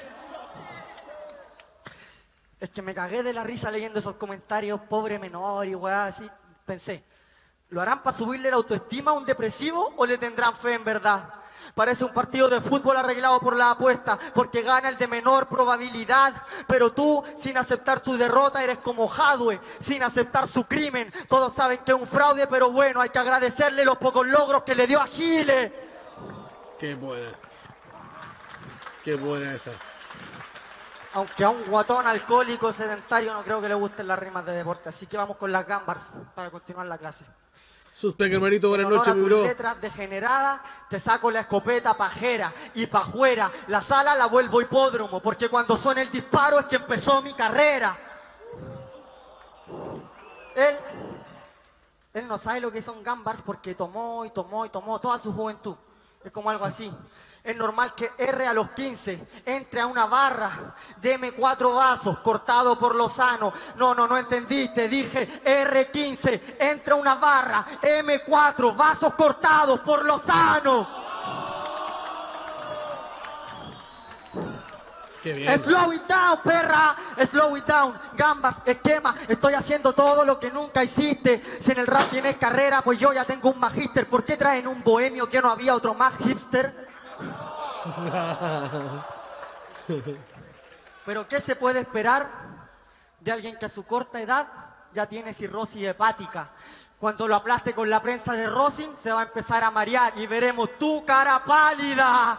Es que me cagué de la risa leyendo esos comentarios, pobre menor y weá, así pensé. ¿Lo harán para subirle la autoestima a un depresivo o le tendrán fe en verdad? Parece un partido de fútbol arreglado por la apuesta, porque gana el de menor probabilidad. Pero tú, sin aceptar tu derrota, eres como Hadwe, sin aceptar su crimen. Todos saben que es un fraude, pero bueno, hay que agradecerle los pocos logros que le dio a Chile. Qué buena. Qué buena esa. Aunque a un guatón alcohólico sedentario no creo que le gusten las rimas de deporte. Así que vamos con las gambas para continuar la clase. Suspenga, hermanito, buenas En honor noches, a mi tus bro. letras degeneradas, te saco la escopeta pajera y pa' afuera. La sala la vuelvo hipódromo, porque cuando suena el disparo es que empezó mi carrera. Él, él no sabe lo que son gambars porque tomó y tomó y tomó toda su juventud. Es como algo así. Es normal que R a los quince entre a una barra, deme cuatro vasos cortado por Lozano. No, no, no entendiste, dije R quince, entra a una barra, M cuatro, vasos cortados por Lozano. Qué bien. Slow it down, perra, slow it down, gambas, esquema, estoy haciendo todo lo que nunca hiciste. Si en el rap tienes carrera, pues yo ya tengo un magíster. ¿Por qué traen un bohemio que no había otro más hipster? Pero ¿qué se puede esperar de alguien que a su corta edad ya tiene cirrosis hepática? Cuando lo aplaste con la prensa de Rosin se va a empezar a marear y veremos tu cara pálida.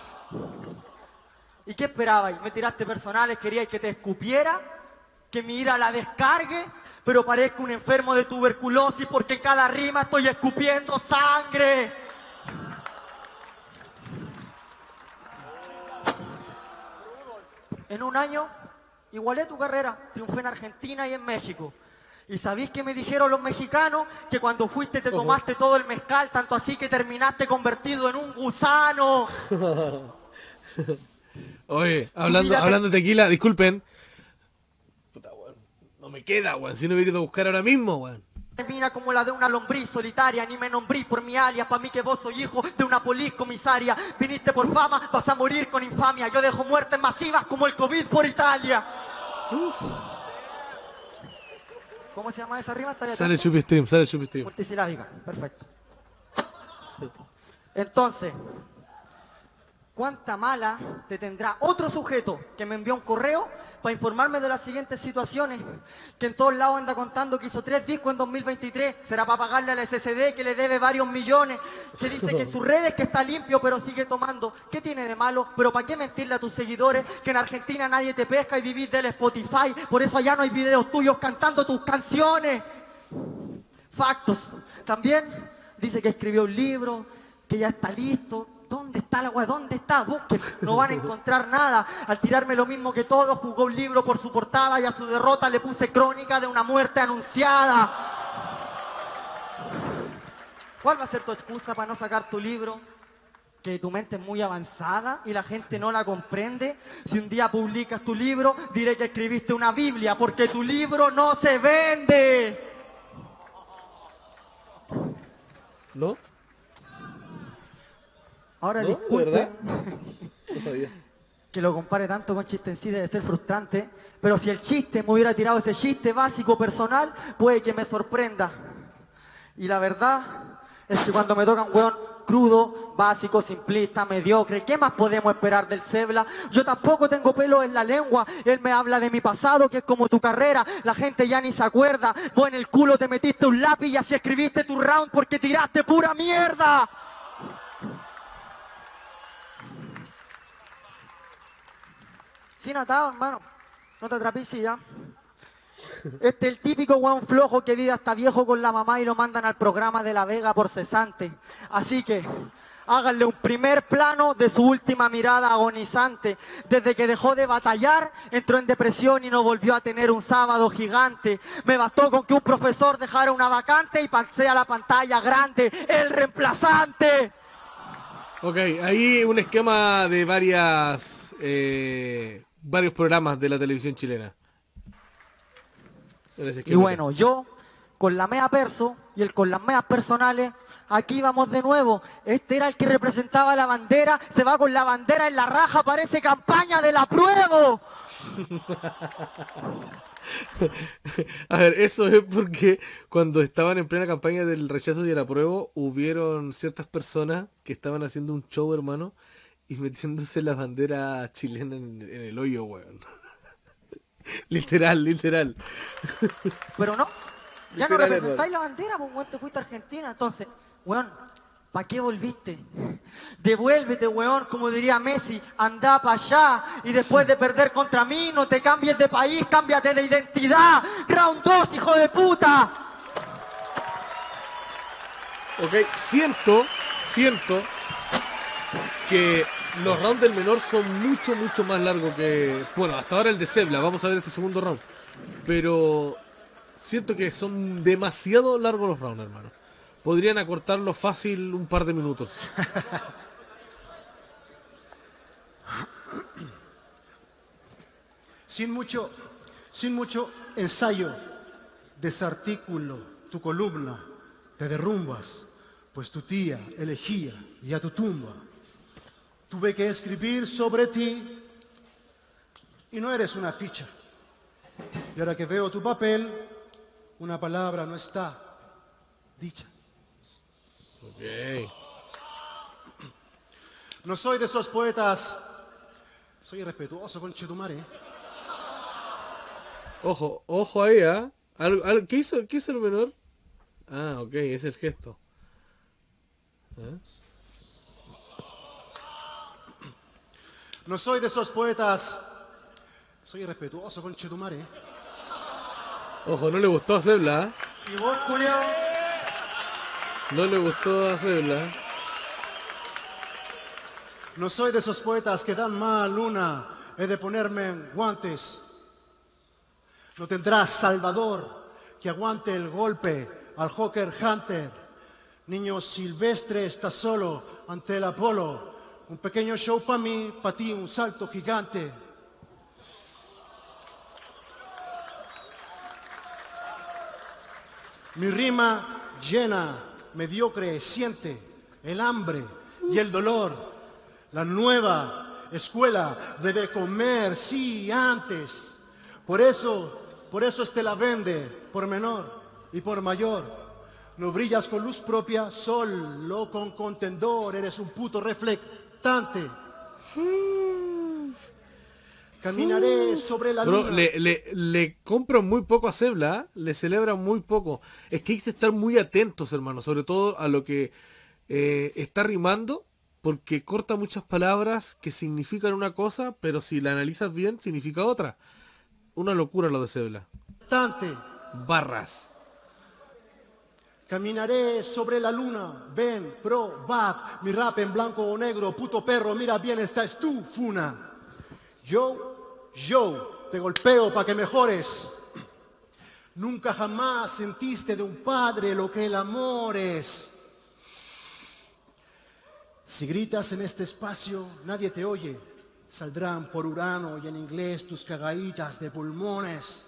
¿Y qué esperabais? ¿Me tiraste personales? ¿Queríais que te escupiera? ¿Que mi ira la descargue? Pero parezco un enfermo de tuberculosis porque en cada rima estoy escupiendo sangre. En un año igualé tu carrera, triunfé en Argentina y en México. ¿Y sabéis qué me dijeron los mexicanos? Que cuando fuiste te tomaste uh-huh. todo el mezcal, tanto así que terminaste convertido en un gusano. Oye, hablando, hablando de tequila, disculpen. Puta, weón. No me queda, weón. Si no hubiera ido a buscar ahora mismo, weón. Termina como la de una lombriz solitaria, ni me nombrí por mi alias. Pa' mí que vos soy hijo de una polis comisaria. Viniste por fama, vas a morir con infamia. Yo dejo muertes masivas como el COVID por Italia. Uf. ¿Cómo se llama esa rima? Sale Chupistream, sale Chupistream. Multisilábica, perfecto. Entonces, cuánta mala te tendrá otro sujeto que me envió un correo para informarme de las siguientes situaciones, que en todos lados anda contando que hizo tres discos en dos mil veintitrés, será para pagarle a la S S D que le debe varios millones, que dice que en sus redes que está limpio pero sigue tomando. ¿Qué tiene de malo? Pero ¿para qué mentirle a tus seguidores que en Argentina nadie te pesca y vivís del Spotify? Por eso allá no hay videos tuyos cantando tus canciones. Factos. También dice que escribió un libro, que ya está listo. ¿Dónde está la weá? ¿Dónde está? Busquen, no van a encontrar nada. Al tirarme lo mismo que todos, jugó un libro por su portada y a su derrota le puse crónica de una muerte anunciada. ¿Cuál va a ser tu excusa para no sacar tu libro? Que tu mente es muy avanzada y la gente no la comprende. Si un día publicas tu libro, diré que escribiste una Biblia, porque tu libro no se vende. ¿No? Ahora ¿No? disculpen ¿De verdad? No sabía. que lo compare tanto con chiste en sí, debe ser frustrante, pero si el chiste me hubiera tirado ese chiste básico personal, puede que me sorprenda. Y la verdad es que cuando me toca un hueón crudo, básico, simplista, mediocre, ¿qué más podemos esperar del Cebla? Yo tampoco tengo pelo en la lengua, él me habla de mi pasado, que es como tu carrera, la gente ya ni se acuerda. Vos en el culo te metiste un lápiz y así escribiste tu round porque tiraste pura mierda. Sí, notado, hermano. No te atrapices ya. Este es el típico weón flojo que vive hasta viejo con la mamá y lo mandan al programa de La Vega por cesante. Así que háganle un primer plano de su última mirada agonizante. Desde que dejó de batallar, entró en depresión y no volvió a tener un sábado gigante. Me bastó con que un profesor dejara una vacante y pasé a la pantalla grande, el reemplazante. Ok, ahí un esquema de varias... Eh... varios programas de la televisión chilena. Y bueno, yo con la mea perso y el con las meas personales, aquí vamos de nuevo. Este era el que representaba la bandera, se va con la bandera en la raja, parece campaña del apruebo. A ver, eso es porque cuando estaban en plena campaña del rechazo y el apruebo, hubieron ciertas personas que estaban haciendo un show, hermano, y metiéndose la bandera chilena en, en el hoyo, weón. Literal, literal. Pero no, ya no Literal, representáis hermano. la bandera, pues weón, te fuiste a Argentina. Entonces, weón, ¿para qué volviste? Devuélvete, weón, como diría Messi, anda para allá. Y después de perder contra mí, no te cambies de país, cámbiate de identidad. Round dos, hijo de puta. Ok, siento, siento que los rounds del menor son mucho, mucho más largos que... Bueno, hasta ahora el de Cebla, vamos a ver este segundo round. Pero siento que son demasiado largos los rounds, hermano. Podrían acortarlo fácil un par de minutos. Sin mucho, sin mucho ensayo, desartículo tu columna, te derrumbas, pues tu tía elegía ya tu tumba. Tuve que escribir sobre ti y no eres una ficha. Y ahora que veo tu papel, una palabra no está dicha. Ok. No soy de esos poetas, soy irrespetuoso, conchetumare. Ojo, ojo ahí, ¿ah? ¿eh? ¿Qué hizo, ¿Qué hizo el menor? Ah, ok, es el gesto. ¿Eh? No soy de esos poetas, soy irrespetuoso, conchetumare. Ojo, no le gustó a Cebla, ¿eh? Y vos, Julio, No le gustó a Cebla. No soy de esos poetas que dan mal una, he de ponerme en guantes. No tendrás Salvador que aguante el golpe al Joker Hunter. Niño silvestre está solo ante el Apolo. Un pequeño show para mí, para ti un salto gigante. Mi rima llena, mediocre, siente el hambre y el dolor. La nueva escuela debe comer, sí, antes. Por eso, por eso este la vende, por menor y por mayor. No brillas con luz propia, solo con contendor, eres un puto reflectante. Caminaré sobre la Bro, luna. le, le, le compran muy poco a Zebla, ¿eh? Le celebran muy poco. Es que hay que estar muy atentos, hermano, sobre todo a lo que eh, está rimando, porque corta muchas palabras que significan una cosa, pero si la analizas bien, significa otra. Una locura lo de Zebla. Tante. Barras. Caminaré sobre la luna. Ven, pro, bad. Mi rap en blanco o negro. Puto perro, mira bien, esta es tu funa. Yo, yo, te golpeo para que mejores. Nunca jamás sentiste de un padre lo que el amor es. Si gritas en este espacio, nadie te oye. Saldrán por Urano y en inglés tus cagaditas de pulmones.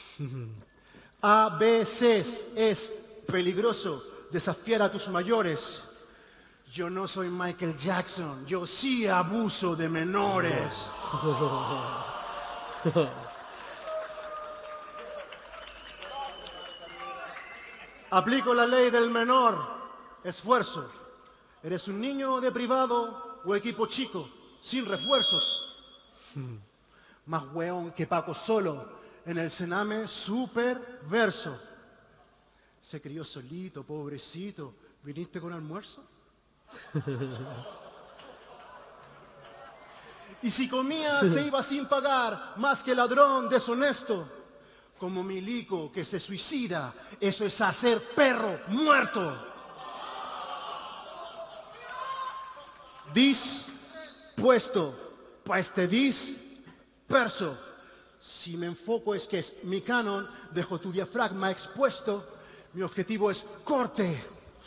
A veces es peligroso desafiar a tus mayores. Yo no soy Michael Jackson, yo sí abuso de menores. Aplico la ley del menor esfuerzo. ¿Eres un niño de privado o equipo chico, sin refuerzos? Más hueón que Paco Solo en el Sename super verso. Se crió solito, pobrecito. ¿Viniste con almuerzo? Y si comía se iba sin pagar, más que ladrón deshonesto. Como Milico que se suicida, eso es hacer perro muerto. Dispuesto pa' este disperso. Si me enfoco es que es mi canon, dejo tu diafragma expuesto. Mi objetivo es corte.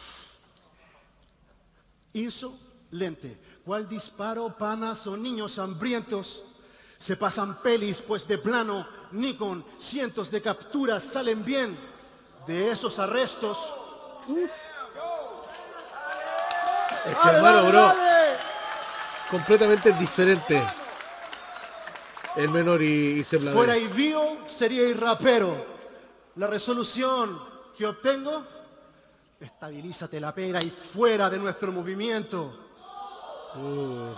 Insolente. ¿Cuál disparo, panas o niños hambrientos? Se pasan pelis, pues de plano, Nikon, cientos de capturas salen bien de esos arrestos. Uf. Es que, ¡Dale, hermano, dale, bro, dale! completamente diferente el menor y, y Zebla. Fuera y vivo, sería y rapero. La resolución que obtengo, estabilízate la pera y fuera de nuestro movimiento. Uh.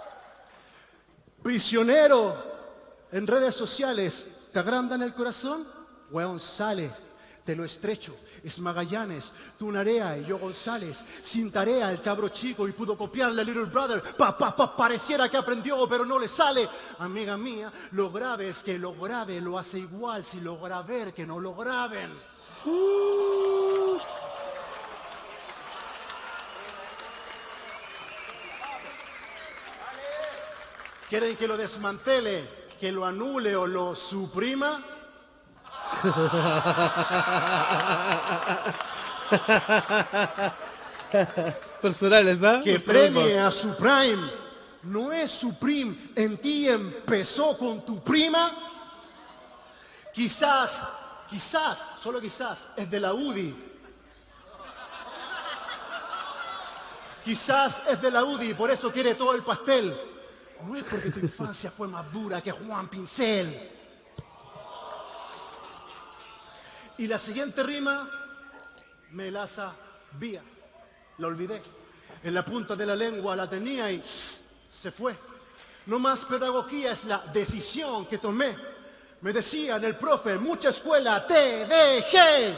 Prisionero en redes sociales, ¿te agrandan el corazón? Weón, sale, te lo estrecho. Es Magallanes, tú Narea y yo González. Sin tarea el cabro chico y pudo copiarle a Little Brother. Pa, pa, pa, pareciera que aprendió, pero no le sale. Amiga mía, lo grave es que lo grave lo hace igual si logra ver que no lo graben. Uh. ¿Quieren que lo desmantele, que lo anule o lo suprima? Personales, ¿ah? Que Personales. premie a su prime. ¿No es Supreme? ¿En ti empezó con tu prima? Quizás, quizás, solo quizás, es de la U D I. Quizás es de la U D I y por eso quiere todo el pastel. No es porque tu infancia fue más dura que Juan Pincel. Y la siguiente rima, me la sabía. La olvidé. En la punta de la lengua la tenía y se fue. No más pedagogía, es la decisión que tomé. Me decían el profe, mucha escuela, te dejé.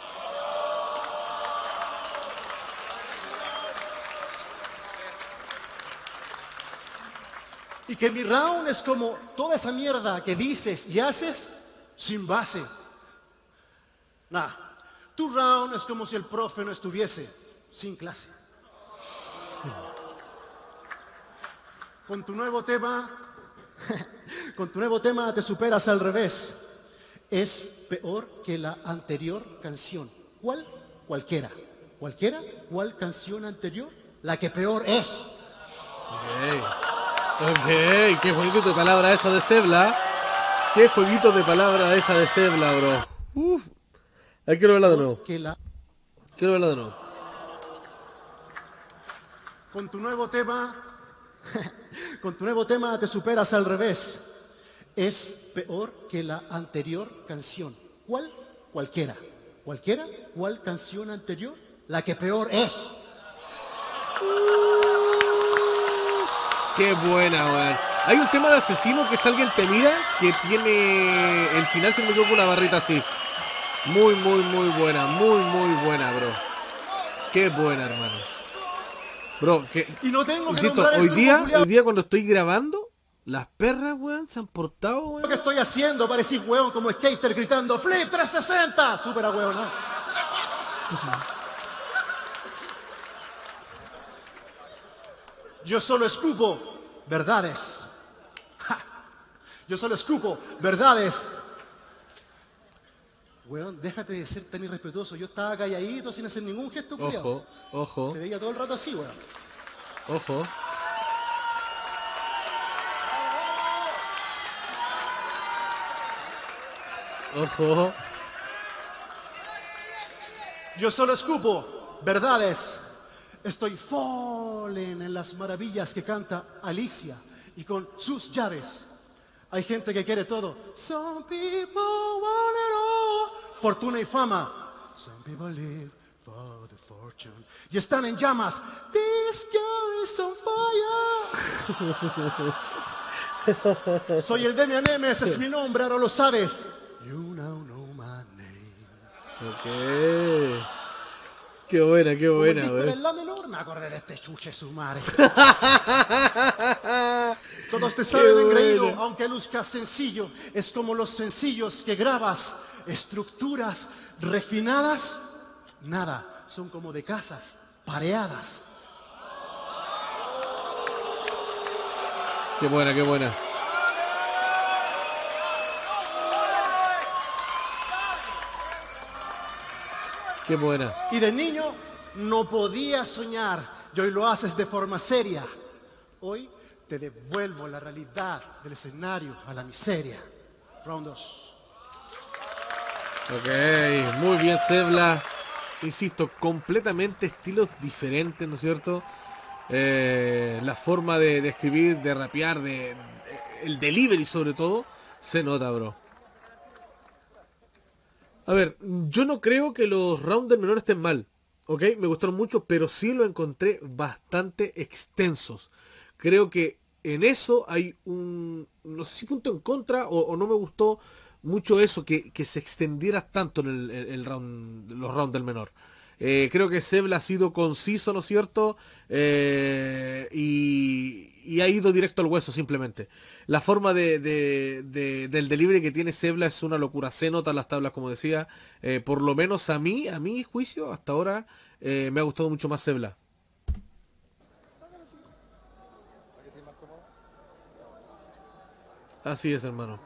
Y que mi round es como toda esa mierda que dices y haces sin base. Nah, tu round es como si el profe no estuviese, sin clase. Con tu nuevo tema, con tu nuevo tema te superas al revés. Es peor que la anterior canción. ¿Cuál? Cualquiera. ¿Cualquiera? ¿Cuál canción anterior? La que peor es. Ok. Ok, qué jueguito de palabra esa de Zebla. Qué jueguito de palabra esa de Zebla, bro. Uf. Ahí quiero verla de nuevo. Que la... Quiero verla de nuevo. Con tu nuevo tema, con tu nuevo tema te superas al revés. Es peor que la anterior canción. ¿Cuál? Cualquiera. ¿Cualquiera? ¿Cuál canción anterior? La que peor es. Qué buena, weón. Hay un tema de asesino que es alguien te mira, que tiene el final, si me equivoco, una barrita así. Muy, muy, muy buena, muy, muy buena, bro. Qué buena, hermano. Bro, que... Y no tengo que insisto, nombrar el hoy grupo día, culiao hoy día cuando estoy grabando, las perras, weón, se han portado, que weón. estoy haciendo, parecí hueón como skater gritando Flip trescientos sesenta. Súper a hueón, ¿no? Yo solo escupo verdades. Ja. Yo solo escupo verdades. Weón, déjate de ser tan irrespetuoso. Yo estaba calladito sin hacer ningún gesto, culiao. Ojo, ojo, Te veía todo el rato así, weón. ojo. Ojo. Yo solo escupo verdades. Estoy fallen en las maravillas que canta Alicia y con sus llaves. Hay gente que quiere todo. Some people want it all. Fortuna y fama. Some people live for the fortune. Y están en llamas. This girl is on fire. Soy el Demian M, ese es mi nombre, ahora lo sabes. You now know my name. Ok. Qué buena, qué Como el buena, disco era weón. en la menor, me acordé de este chuche su madre. Todos te saben Qué engreído, buena. aunque luzca sencillo. Es como los sencillos que grabas. Estructuras refinadas, nada. Son como de casas pareadas. Qué buena, qué buena. Qué buena. Y de niño no podías soñar. Y hoy lo haces de forma seria. Hoy te devuelvo la realidad del escenario a la miseria. Round dos. Ok, muy bien, Sebla. Insisto, completamente estilos diferentes, ¿no es cierto? Eh, la forma de, de escribir, de rapear, de, de- el delivery sobre todo, se nota, bro. A ver, yo no creo que los rounds del menor estén mal, ¿ok? Me gustaron mucho, pero sí lo encontré bastante extensos. Creo que en eso hay un, no sé si punto en contra o, o no me gustó mucho eso, que, que se extendiera tanto en el, el- el round, los rounds del menor. Eh, creo que Sebla ha sido conciso, ¿no es cierto? Eh, y, y ha ido directo al hueso simplemente. La forma de, de- de- del delivery que tiene Sebla es una locura. Se notan las tablas, como decía. Eh, por lo menos a mí, a mi juicio, hasta ahora eh, me ha gustado mucho más Sebla. Así es, hermano.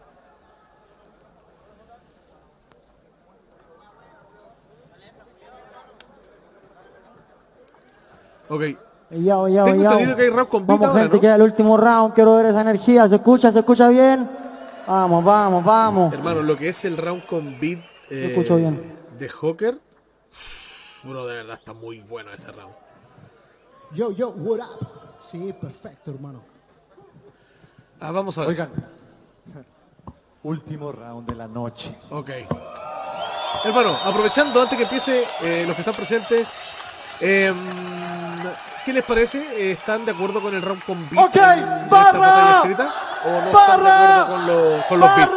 Ok. Yo, yo, Tengo yo. entendido que hay rap con beat Vamos, ahora, gente, ¿no? queda el último round. Quiero ver esa energía. ¿Se escucha? ¿Se escucha bien? Vamos, vamos, vamos. Hermano, lo que es el round con beat eh, escucho bien. de Joker, bro, de verdad está muy bueno ese round. Yo, yo, what up? Sí, perfecto, hermano. Ah, vamos a ver. Oigan, último round de la noche. Ok. Hermano, aprovechando antes que empiece, eh, los que están presentes, em, ¿qué les parece? Eh, ¿Están de acuerdo con el round con beat Ok, en estas barra. batallas escritas? ¿O no están de Barra. acuerdo con, lo- con los beats?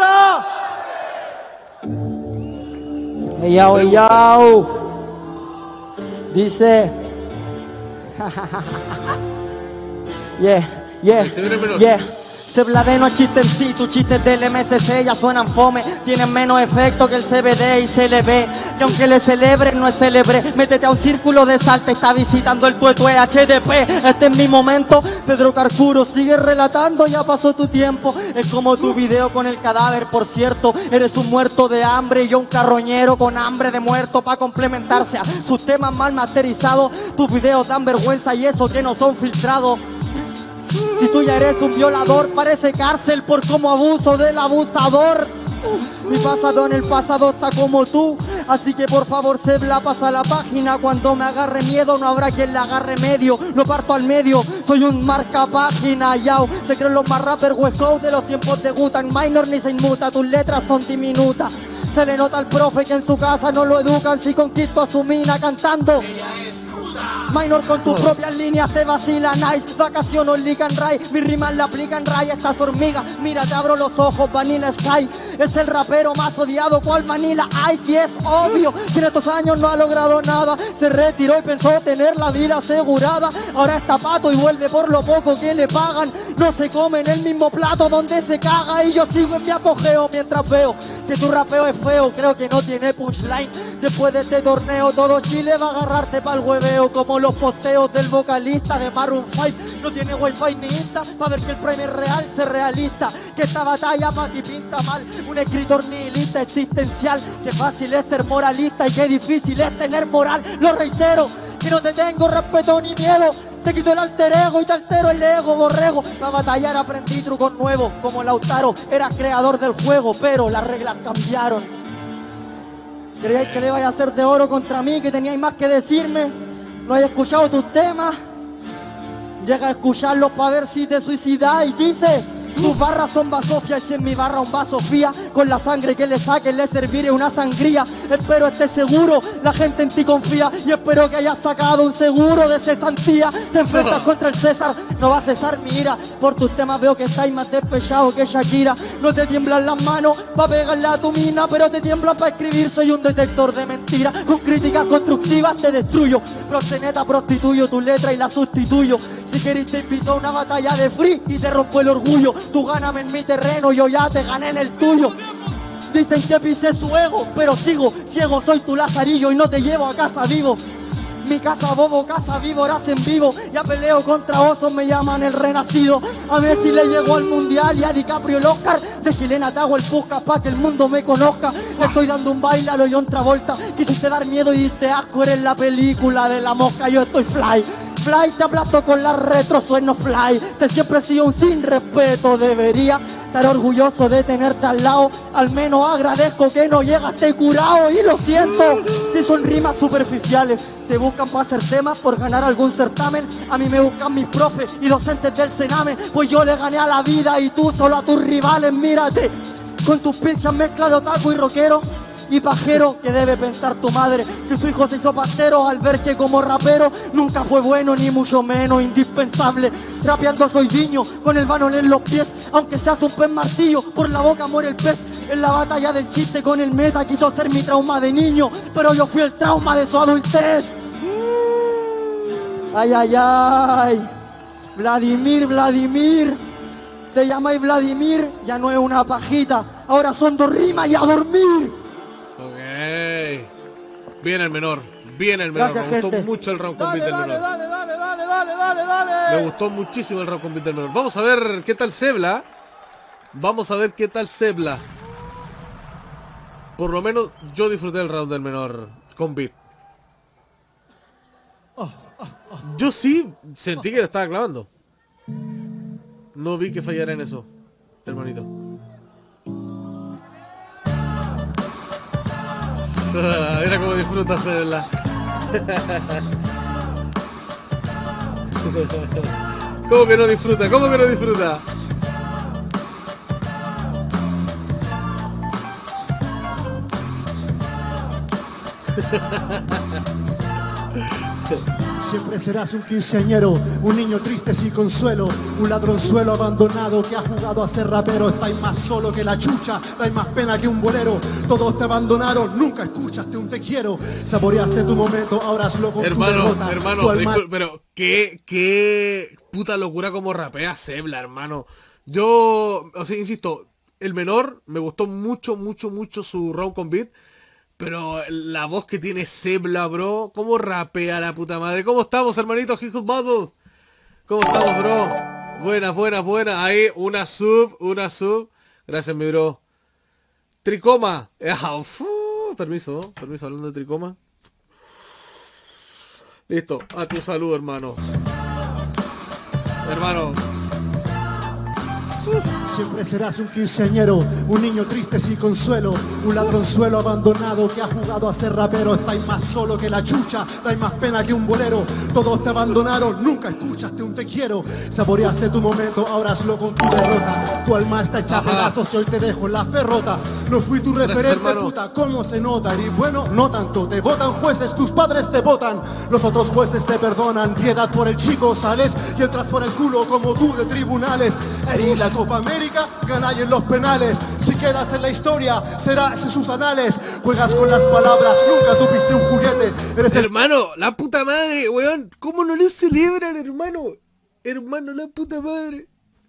Hey, yo, hey, yo. Dice. Yeah, yeah, El señor menor. yeah. Se habla de no chistes en sí, tus chistes del M S C ya suenan fome. Tienen menos efecto que el C B D y se le ve. Y aunque le celebren, no es célebre. Métete a un círculo de salta, está visitando el tuetue H D P. Este es mi momento, Pedro Carcuro, sigue relatando, ya pasó tu tiempo. Es como tu video con el cadáver, por cierto. Eres un muerto de hambre y yo un carroñero con hambre de muerto para complementarse a sus temas mal masterizados. Tus videos dan vergüenza y eso que no son filtrados. Si tú ya eres un violador, parece cárcel por como abuso del abusador. Mi pasado en el pasado está como tú, así que por favor Sebla pasa la página. Cuando me agarre miedo no habrá quien le agarre medio. No parto al medio, soy un marca página, yao. Se creen los más rappers West Coast de los tiempos de Gutan. Minor ni se inmuta, tus letras son diminutas. Se le nota al profe que en su casa no lo educan. Si conquisto a su mina cantando. Ella es Minor con tus propias líneas te vacila nice. Vacaciono en Lick and Ray, mis rimas la aplican Ray. Estas hormigas, mira te abro los ojos, Vanilla Sky. Es el rapero más odiado, cual Vanilla Ice. Y es obvio que en estos años no ha logrado nada. Se retiró y pensó tener la vida asegurada. Ahora está pato y vuelve por lo poco que le pagan. No se come en el mismo plato donde se caga. Y yo sigo en mi apogeo mientras veo que tu rapeo es feo. Creo que no tiene punchline. Después de este torneo todo Chile va a agarrarte pa'l hueveo. Como los posteos del vocalista de Maroon cinco. No tiene wifi ni insta para ver que el premio es real, ser realista. Que esta batalla pa' ti pinta mal. Un escritor nihilista existencial. Que fácil es ser moralista y qué difícil es tener moral. Lo reitero, que no te tengo respeto ni miedo. Te quito el alter ego y te altero el ego, borrego. Para batallar aprendí trucos nuevos. Como Lautaro, eras creador del juego, pero las reglas cambiaron. ¿Creíais que le vais a hacer de oro contra mí? ¿Que teníais más que decirme? ¿No habéis escuchado tus temas? Llega a escucharlos para ver si te suicidas y dice: tus barras son basofia y si en mi barra un vaso fía. Con la sangre que le saques le serviré una sangría. Espero estés seguro, la gente en ti confía. Y espero que hayas sacado un seguro de cesantía. Te enfrentas contra el César, no va a cesar mi ira. Por tus temas veo que estáis más despechados que Shakira. No te tiemblan las manos pa' pegarle a tu mina, pero te tiemblan pa' escribir. Soy un detector de mentiras, con críticas constructivas te destruyo. Proxeneta prostituyo tu letra y la sustituyo. Si queréis te invito a una batalla de free y te rompo el orgullo. Tú gáname en mi terreno, yo ya te gané en el tuyo. Dicen que pisé su ego, pero sigo ciego, soy tu lazarillo y no te llevo a casa vivo. Mi casa bobo, casa víboras en vivo. Ya peleo contra osos, me llaman el renacido. A ver si le llego al mundial y a DiCaprio el Oscar. De chilena te hago el Puskas pa' que el mundo me conozca. Le estoy dando un baile a lo John Travolta. Quisiste dar miedo y diste asco, eres la película de la mosca, yo estoy fly. Fly, te aplasto con la retro, sueno fly. Te siempre he sido un sin respeto. Debería estar orgulloso de tenerte al lado. Al menos agradezco que no llegaste curado. Y lo siento, si son rimas superficiales. Te buscan para hacer temas por ganar algún certamen. A mí me buscan mis profes y docentes del Sename. Pues yo le gané a la vida y tú solo a tus rivales. Mírate, con tus pinchas mezcla de otaku y rockero y pajero, que debe pensar tu madre que su hijo se hizo pastero al ver que como rapero nunca fue bueno ni mucho menos indispensable. Rapeando soy Diño con el banol en los pies, aunque seas un pez martillo, por la boca muere el pez. En la batalla del chiste con el meta quiso ser mi trauma de niño, pero yo fui el trauma de su adultez. Ay, ay, ay. Vladimir, Vladimir, te llamáis Vladimir, ya no es una pajita, ahora son dos rimas y a dormir. Ok. Bien el menor. Bien el menor. Gracias, me gustó gente. mucho el round con Dale, beat del dale, menor. dale, dale, dale, dale, dale, dale. Me gustó muchísimo el round con beat del menor. Vamos a ver qué tal Sebla. Vamos a ver qué tal Sebla. Por lo menos yo disfruté el round del menor con beat. Yo sí sentí que le estaba clavando. No vi que fallara en eso, hermanito. Mira cómo disfruta Sebla. ¿Cómo que no disfruta? ¿Cómo que no disfruta? Siempre serás un quinceañero, un niño triste sin consuelo, un ladronzuelo abandonado que ha jugado a ser rapero. Estáis más solo que la chucha, dais más pena que un bolero. Todos te abandonaron, nunca escuchaste un te quiero. Saboreaste tu momento, ahora hazlo con Hermano, tu derrota. hermano, Tu alma- discul- pero qué, qué puta locura como rapea Sebla, hermano. Yo, o sea, insisto, el menor me gustó mucho, mucho, mucho su round con beat. Pero la voz que tiene Sebla, bro, cómo rapea la puta madre. ¿Cómo estamos, hermanito Hip Hop Battles? ¿Cómo estamos, bro? Buenas, buenas, buenas. Ahí, una sub, una sub. Gracias, mi bro. Tricoma. Ah, fu, permiso, permiso, hablando de Tricoma. Listo, a tu salud, hermano. Hermano. Siempre serás un quinceañero, un niño triste sin consuelo, un ladronzuelo abandonado que ha jugado a ser rapero. Estáis más solo que la chucha, dais más pena que un bolero. Todos te abandonaron, nunca escuchaste un te quiero. Saboreaste tu momento, ahora hazlo con tu derrota. Tu alma está hecha a pedazos y hoy te dejo en la ferrota. No fui tu referente, puta, ¿cómo se nota? Y bueno, no tanto, te votan jueces, tus padres te votan. Los otros jueces te perdonan, piedad por el chico sales y entras por el culo como tú de tribunales. Herí la Copa América, ganáis en los penales. Si quedas en la historia, serás en sus anales. Juegas con las palabras, nunca tuviste un juguete. Eres el... Hermano, la puta madre, weón. ¿Cómo no le celebran, hermano? Hermano, la puta madre.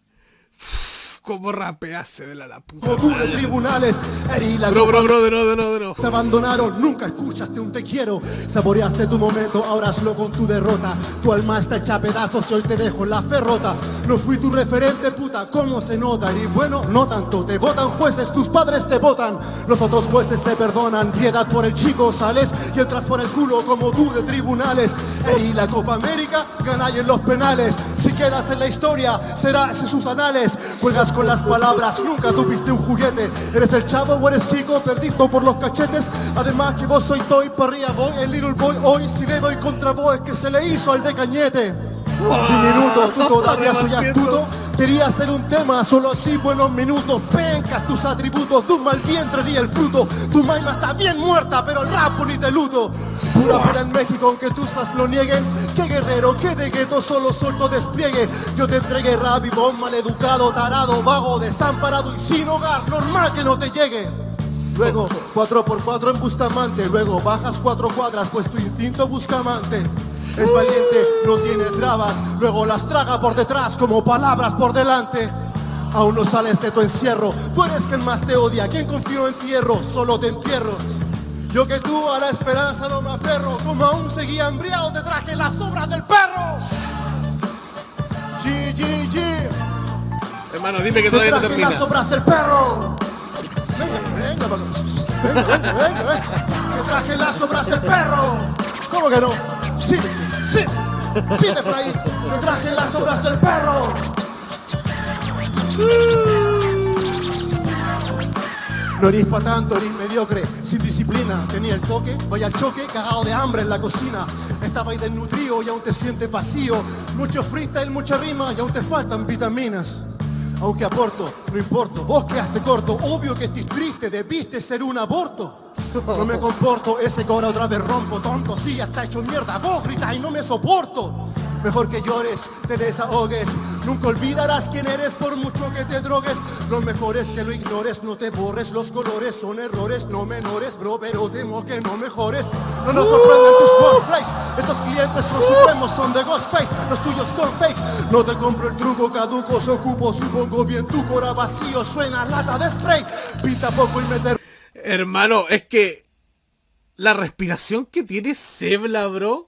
Como rapeaste de la, la puta como tú de madre. tribunales. Herí la Bro, bro, bro, de nuevo, de nuevo, de nuevo. Te abandonaron, nunca escuchaste un te quiero. Saboreaste tu momento, ahora hazlo con tu derrota. Tu alma está hecha a pedazos y hoy te dejo en la ferrota. No fui tu referente, puta, ¿cómo se nota? Y bueno, no tanto, te votan jueces, tus padres te votan. Los otros jueces te perdonan, piedad por el chico sales y entras por el culo como tú de tribunales. Herí la Copa América, ganáis en los penales. Si quedas en la historia, serás en sus anales. Juegas con las palabras, nunca tuviste un juguete. Eres el chavo o eres Kiko, perdido por los cachetes. Además que vos soy Toy, para arriba voy, el little boy hoy. Si le doy contra vos, que se le hizo al de Cañete. Diminuto, tú todavía soy astuto. Quería hacer un tema, solo así buenos minutos. Pencas tus atributos, de un mal vientre ni el fruto. Tu maima está bien muerta, pero el rap ni te luto. Pura pena en México, aunque tus fans lo nieguen. Qué guerrero, qué de gueto, solo suelto despliegue. Yo te entregué rap y vos maleducado, tarado, vago, desamparado y sin hogar. Normal que no te llegue. Luego, cuatro por cuatro en Bustamante. Luego bajas cuatro cuadras, pues tu instinto busca amante. Es valiente, no tiene trabas. Luego las traga por detrás como palabras por delante. Aún no sales de tu encierro. Tú eres quien más te odia. Quien confió en tierro, solo te entierro. Yo que tú a la esperanza no me aferro. Como aún seguía embriagado te traje las obras del perro. G, G, G. Hermano, dime que Te todavía no traje termina. las obras del perro. Venga, venga, venga, venga, venga, venga. Te traje las obras del perro. ¿Cómo que no? Sí, sí, sí, Efraín. Te traje las obras del perro. No eres pa' tanto, eres mediocre, sin disciplina. Tenía el toque, vaya al choque, cagado de hambre en la cocina. Estaba ahí desnutrido y aún te sientes vacío. Mucho freestyle, mucha rima y aún te faltan vitaminas. Aunque aporto, no importo, vos quedaste corto. Obvio que estés triste, debiste ser un aborto. No me comporto, ese cobra otra vez rompo. Tonto, sí, ya está hecho mierda. Vos gritas y no me soporto. Mejor que llores, te desahogues. Nunca olvidarás quién eres por mucho que te drogues. Lo mejor es que lo ignores, no te borres. Los colores son errores, no menores, bro, pero temo que no mejores. No nos sorprenden tus wordplays. Estos clientes son supremos, son de Ghostface. Los tuyos son fakes. No te compro el truco caduco, se ocupo, supongo bien tu cora vacío. Suena lata de spray. Pinta poco y meter... Hermano, es que la respiración que tiene Zebla, bro.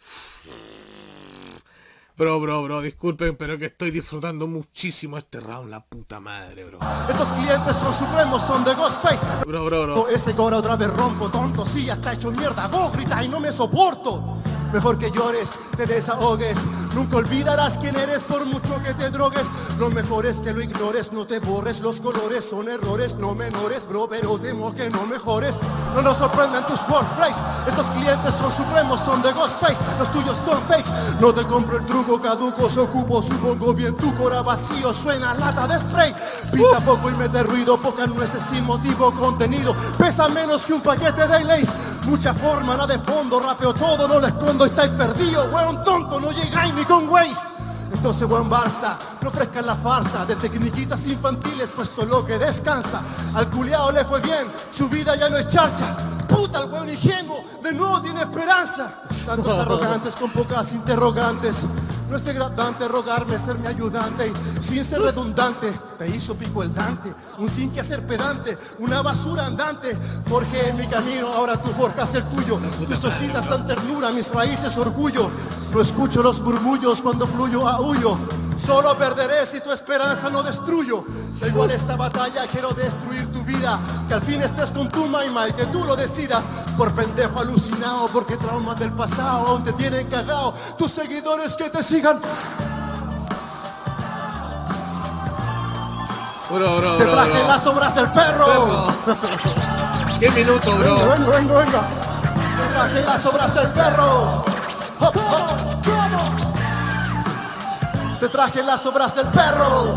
Bro, bro, bro, disculpen, pero que estoy disfrutando muchísimo este round, la puta madre, bro. Estos clientes son supremos, son de Ghostface. Bro, bro, bro. Ese cobra otra vez rompo, tonto, sí, ya está hecho mierda. Vos gritas y no me soporto. Mejor que llores, te desahogues. Nunca olvidarás quién eres por mucho que te drogues. Lo mejor es que lo ignores, no te borres. Los colores son errores, no menores, bro, pero temo que no mejores. No nos sorprenden tus wordplays. Estos clientes son supremos, son de Ghostface. Los tuyos son fakes. No te compro el truco caduco, se ocupo, supongo bien tu cora vacío. Suena lata de spray. Pinta poco y mete ruido, pocas nueces sin motivo contenido. Pesa menos que un paquete de Lays. Mucha forma, nada de fondo, rapeo todo, no lo escondo. Estáis perdidos, weón tonto, no llegáis ni con Waze. Entonces, buen Barça, no ofrezcan la farsa de tecniquitas infantiles, puesto lo que descansa. Al culiao le fue bien, su vida ya no es charcha. Puta, el weón ingenuo, de nuevo tiene esperanza. Tantos arrogantes con pocas interrogantes. No es degradante rogarme ser mi ayudante. Sin ser redundante, te hizo pico el Dante. Un sin que hacer pedante, una basura andante. Forjé mi camino, ahora tú forjas el tuyo. Tus hojitas dan ternura, mis raíces orgullo. No escucho los murmullos cuando fluyo a huyo. Solo perderé si tu esperanza no destruyo. Da igual esta batalla, quiero destruir tu vida. Que al fin estés con tu maima y que tú lo decidas. Por pendejo alucinado, porque traumas del pasado aún te tienen cagado. Tus seguidores que te sigan. Bro, bro, Te bro, traje bro. las obras del perro. ¿Qué minuto, Venga, bro? venga, venga, venga. Te traje las obras del perro. Hop, hop. Te traje las obras del perro.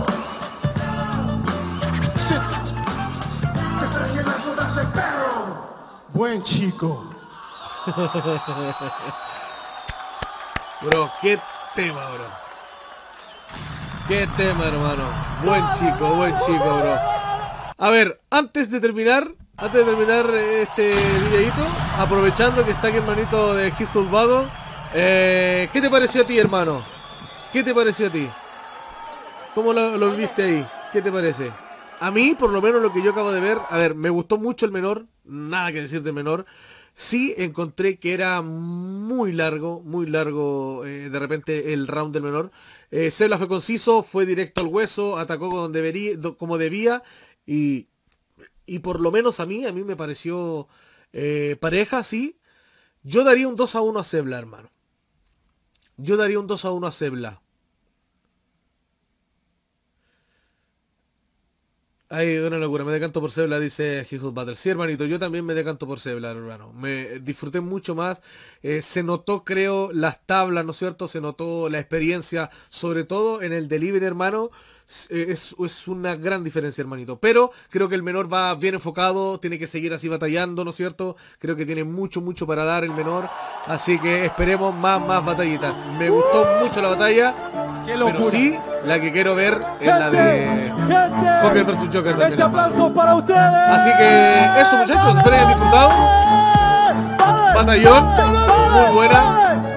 Sí. Te traje las obras del perro. Buen chico. Bro, qué tema, bro. Qué tema, hermano. Buen chico, buen chico, bro. A ver, antes de terminar, antes de terminar este videito, aprovechando que está aquí hermanito de Jesús Vago, eh, ¿qué te pareció a ti, hermano? ¿Qué te pareció a ti? ¿Cómo lo, lo viste ahí? ¿Qué te parece? A mí, por lo menos lo que yo acabo de ver, a ver, me gustó mucho el menor, nada que decir del menor. Sí encontré que era muy largo, muy largo eh, de repente el round del menor. Eh, Zebla fue conciso, fue directo al hueso, atacó como debería, como debía y, y por lo menos a mí, a mí me pareció eh, pareja, sí. Yo daría un dos a uno a Zebla, hermano. Yo daría un dos a uno a Zebla. Ay, una locura, me decanto por Zebla, dice Hijos Battle. Sí, hermanito, yo también me decanto por Zebla, hermano. Me disfruté mucho más. Eh, se notó, creo, las tablas, ¿no es cierto? Se notó la experiencia, sobre todo en el delivery, hermano. Es, es una gran diferencia, hermanito. Pero creo que el menor va bien enfocado, tiene que seguir así batallando, ¿no es cierto? Creo que tiene mucho, mucho para dar el menor. Así que esperemos más, más batallitas. Me gustó mucho la batalla. Pero sí, la que quiero ver es la de Joker versus Joker. También, Este aplauso para ustedes. así que eso, muchachos, espero que hayan disfrutado. Batallón, muy buena.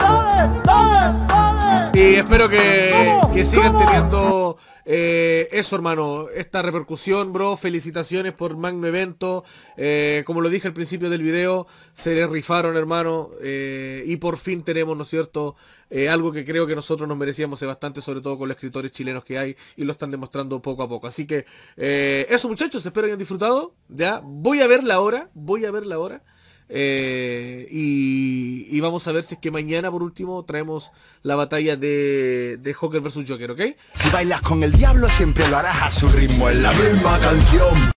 Y espero que, que sigan teniendo eh, eso, hermano, esta repercusión, bro. Felicitaciones por magno evento. Eh, como lo dije al principio del video, se les rifaron, hermano. Eh, y por fin tenemos, ¿no es cierto? Eh, algo que creo que nosotros nos merecíamos hace bastante, sobre todo con los escritores chilenos que hay, y lo están demostrando poco a poco. Así que eh, eso, muchachos, espero que hayan disfrutado. Ya voy a ver la hora, voy a ver la hora. Eh, y, y vamos a ver si es que mañana por último traemos la batalla de, de Joker versus Joker, ¿ok? Si bailas con el diablo siempre lo harás a su ritmo, en la misma canción.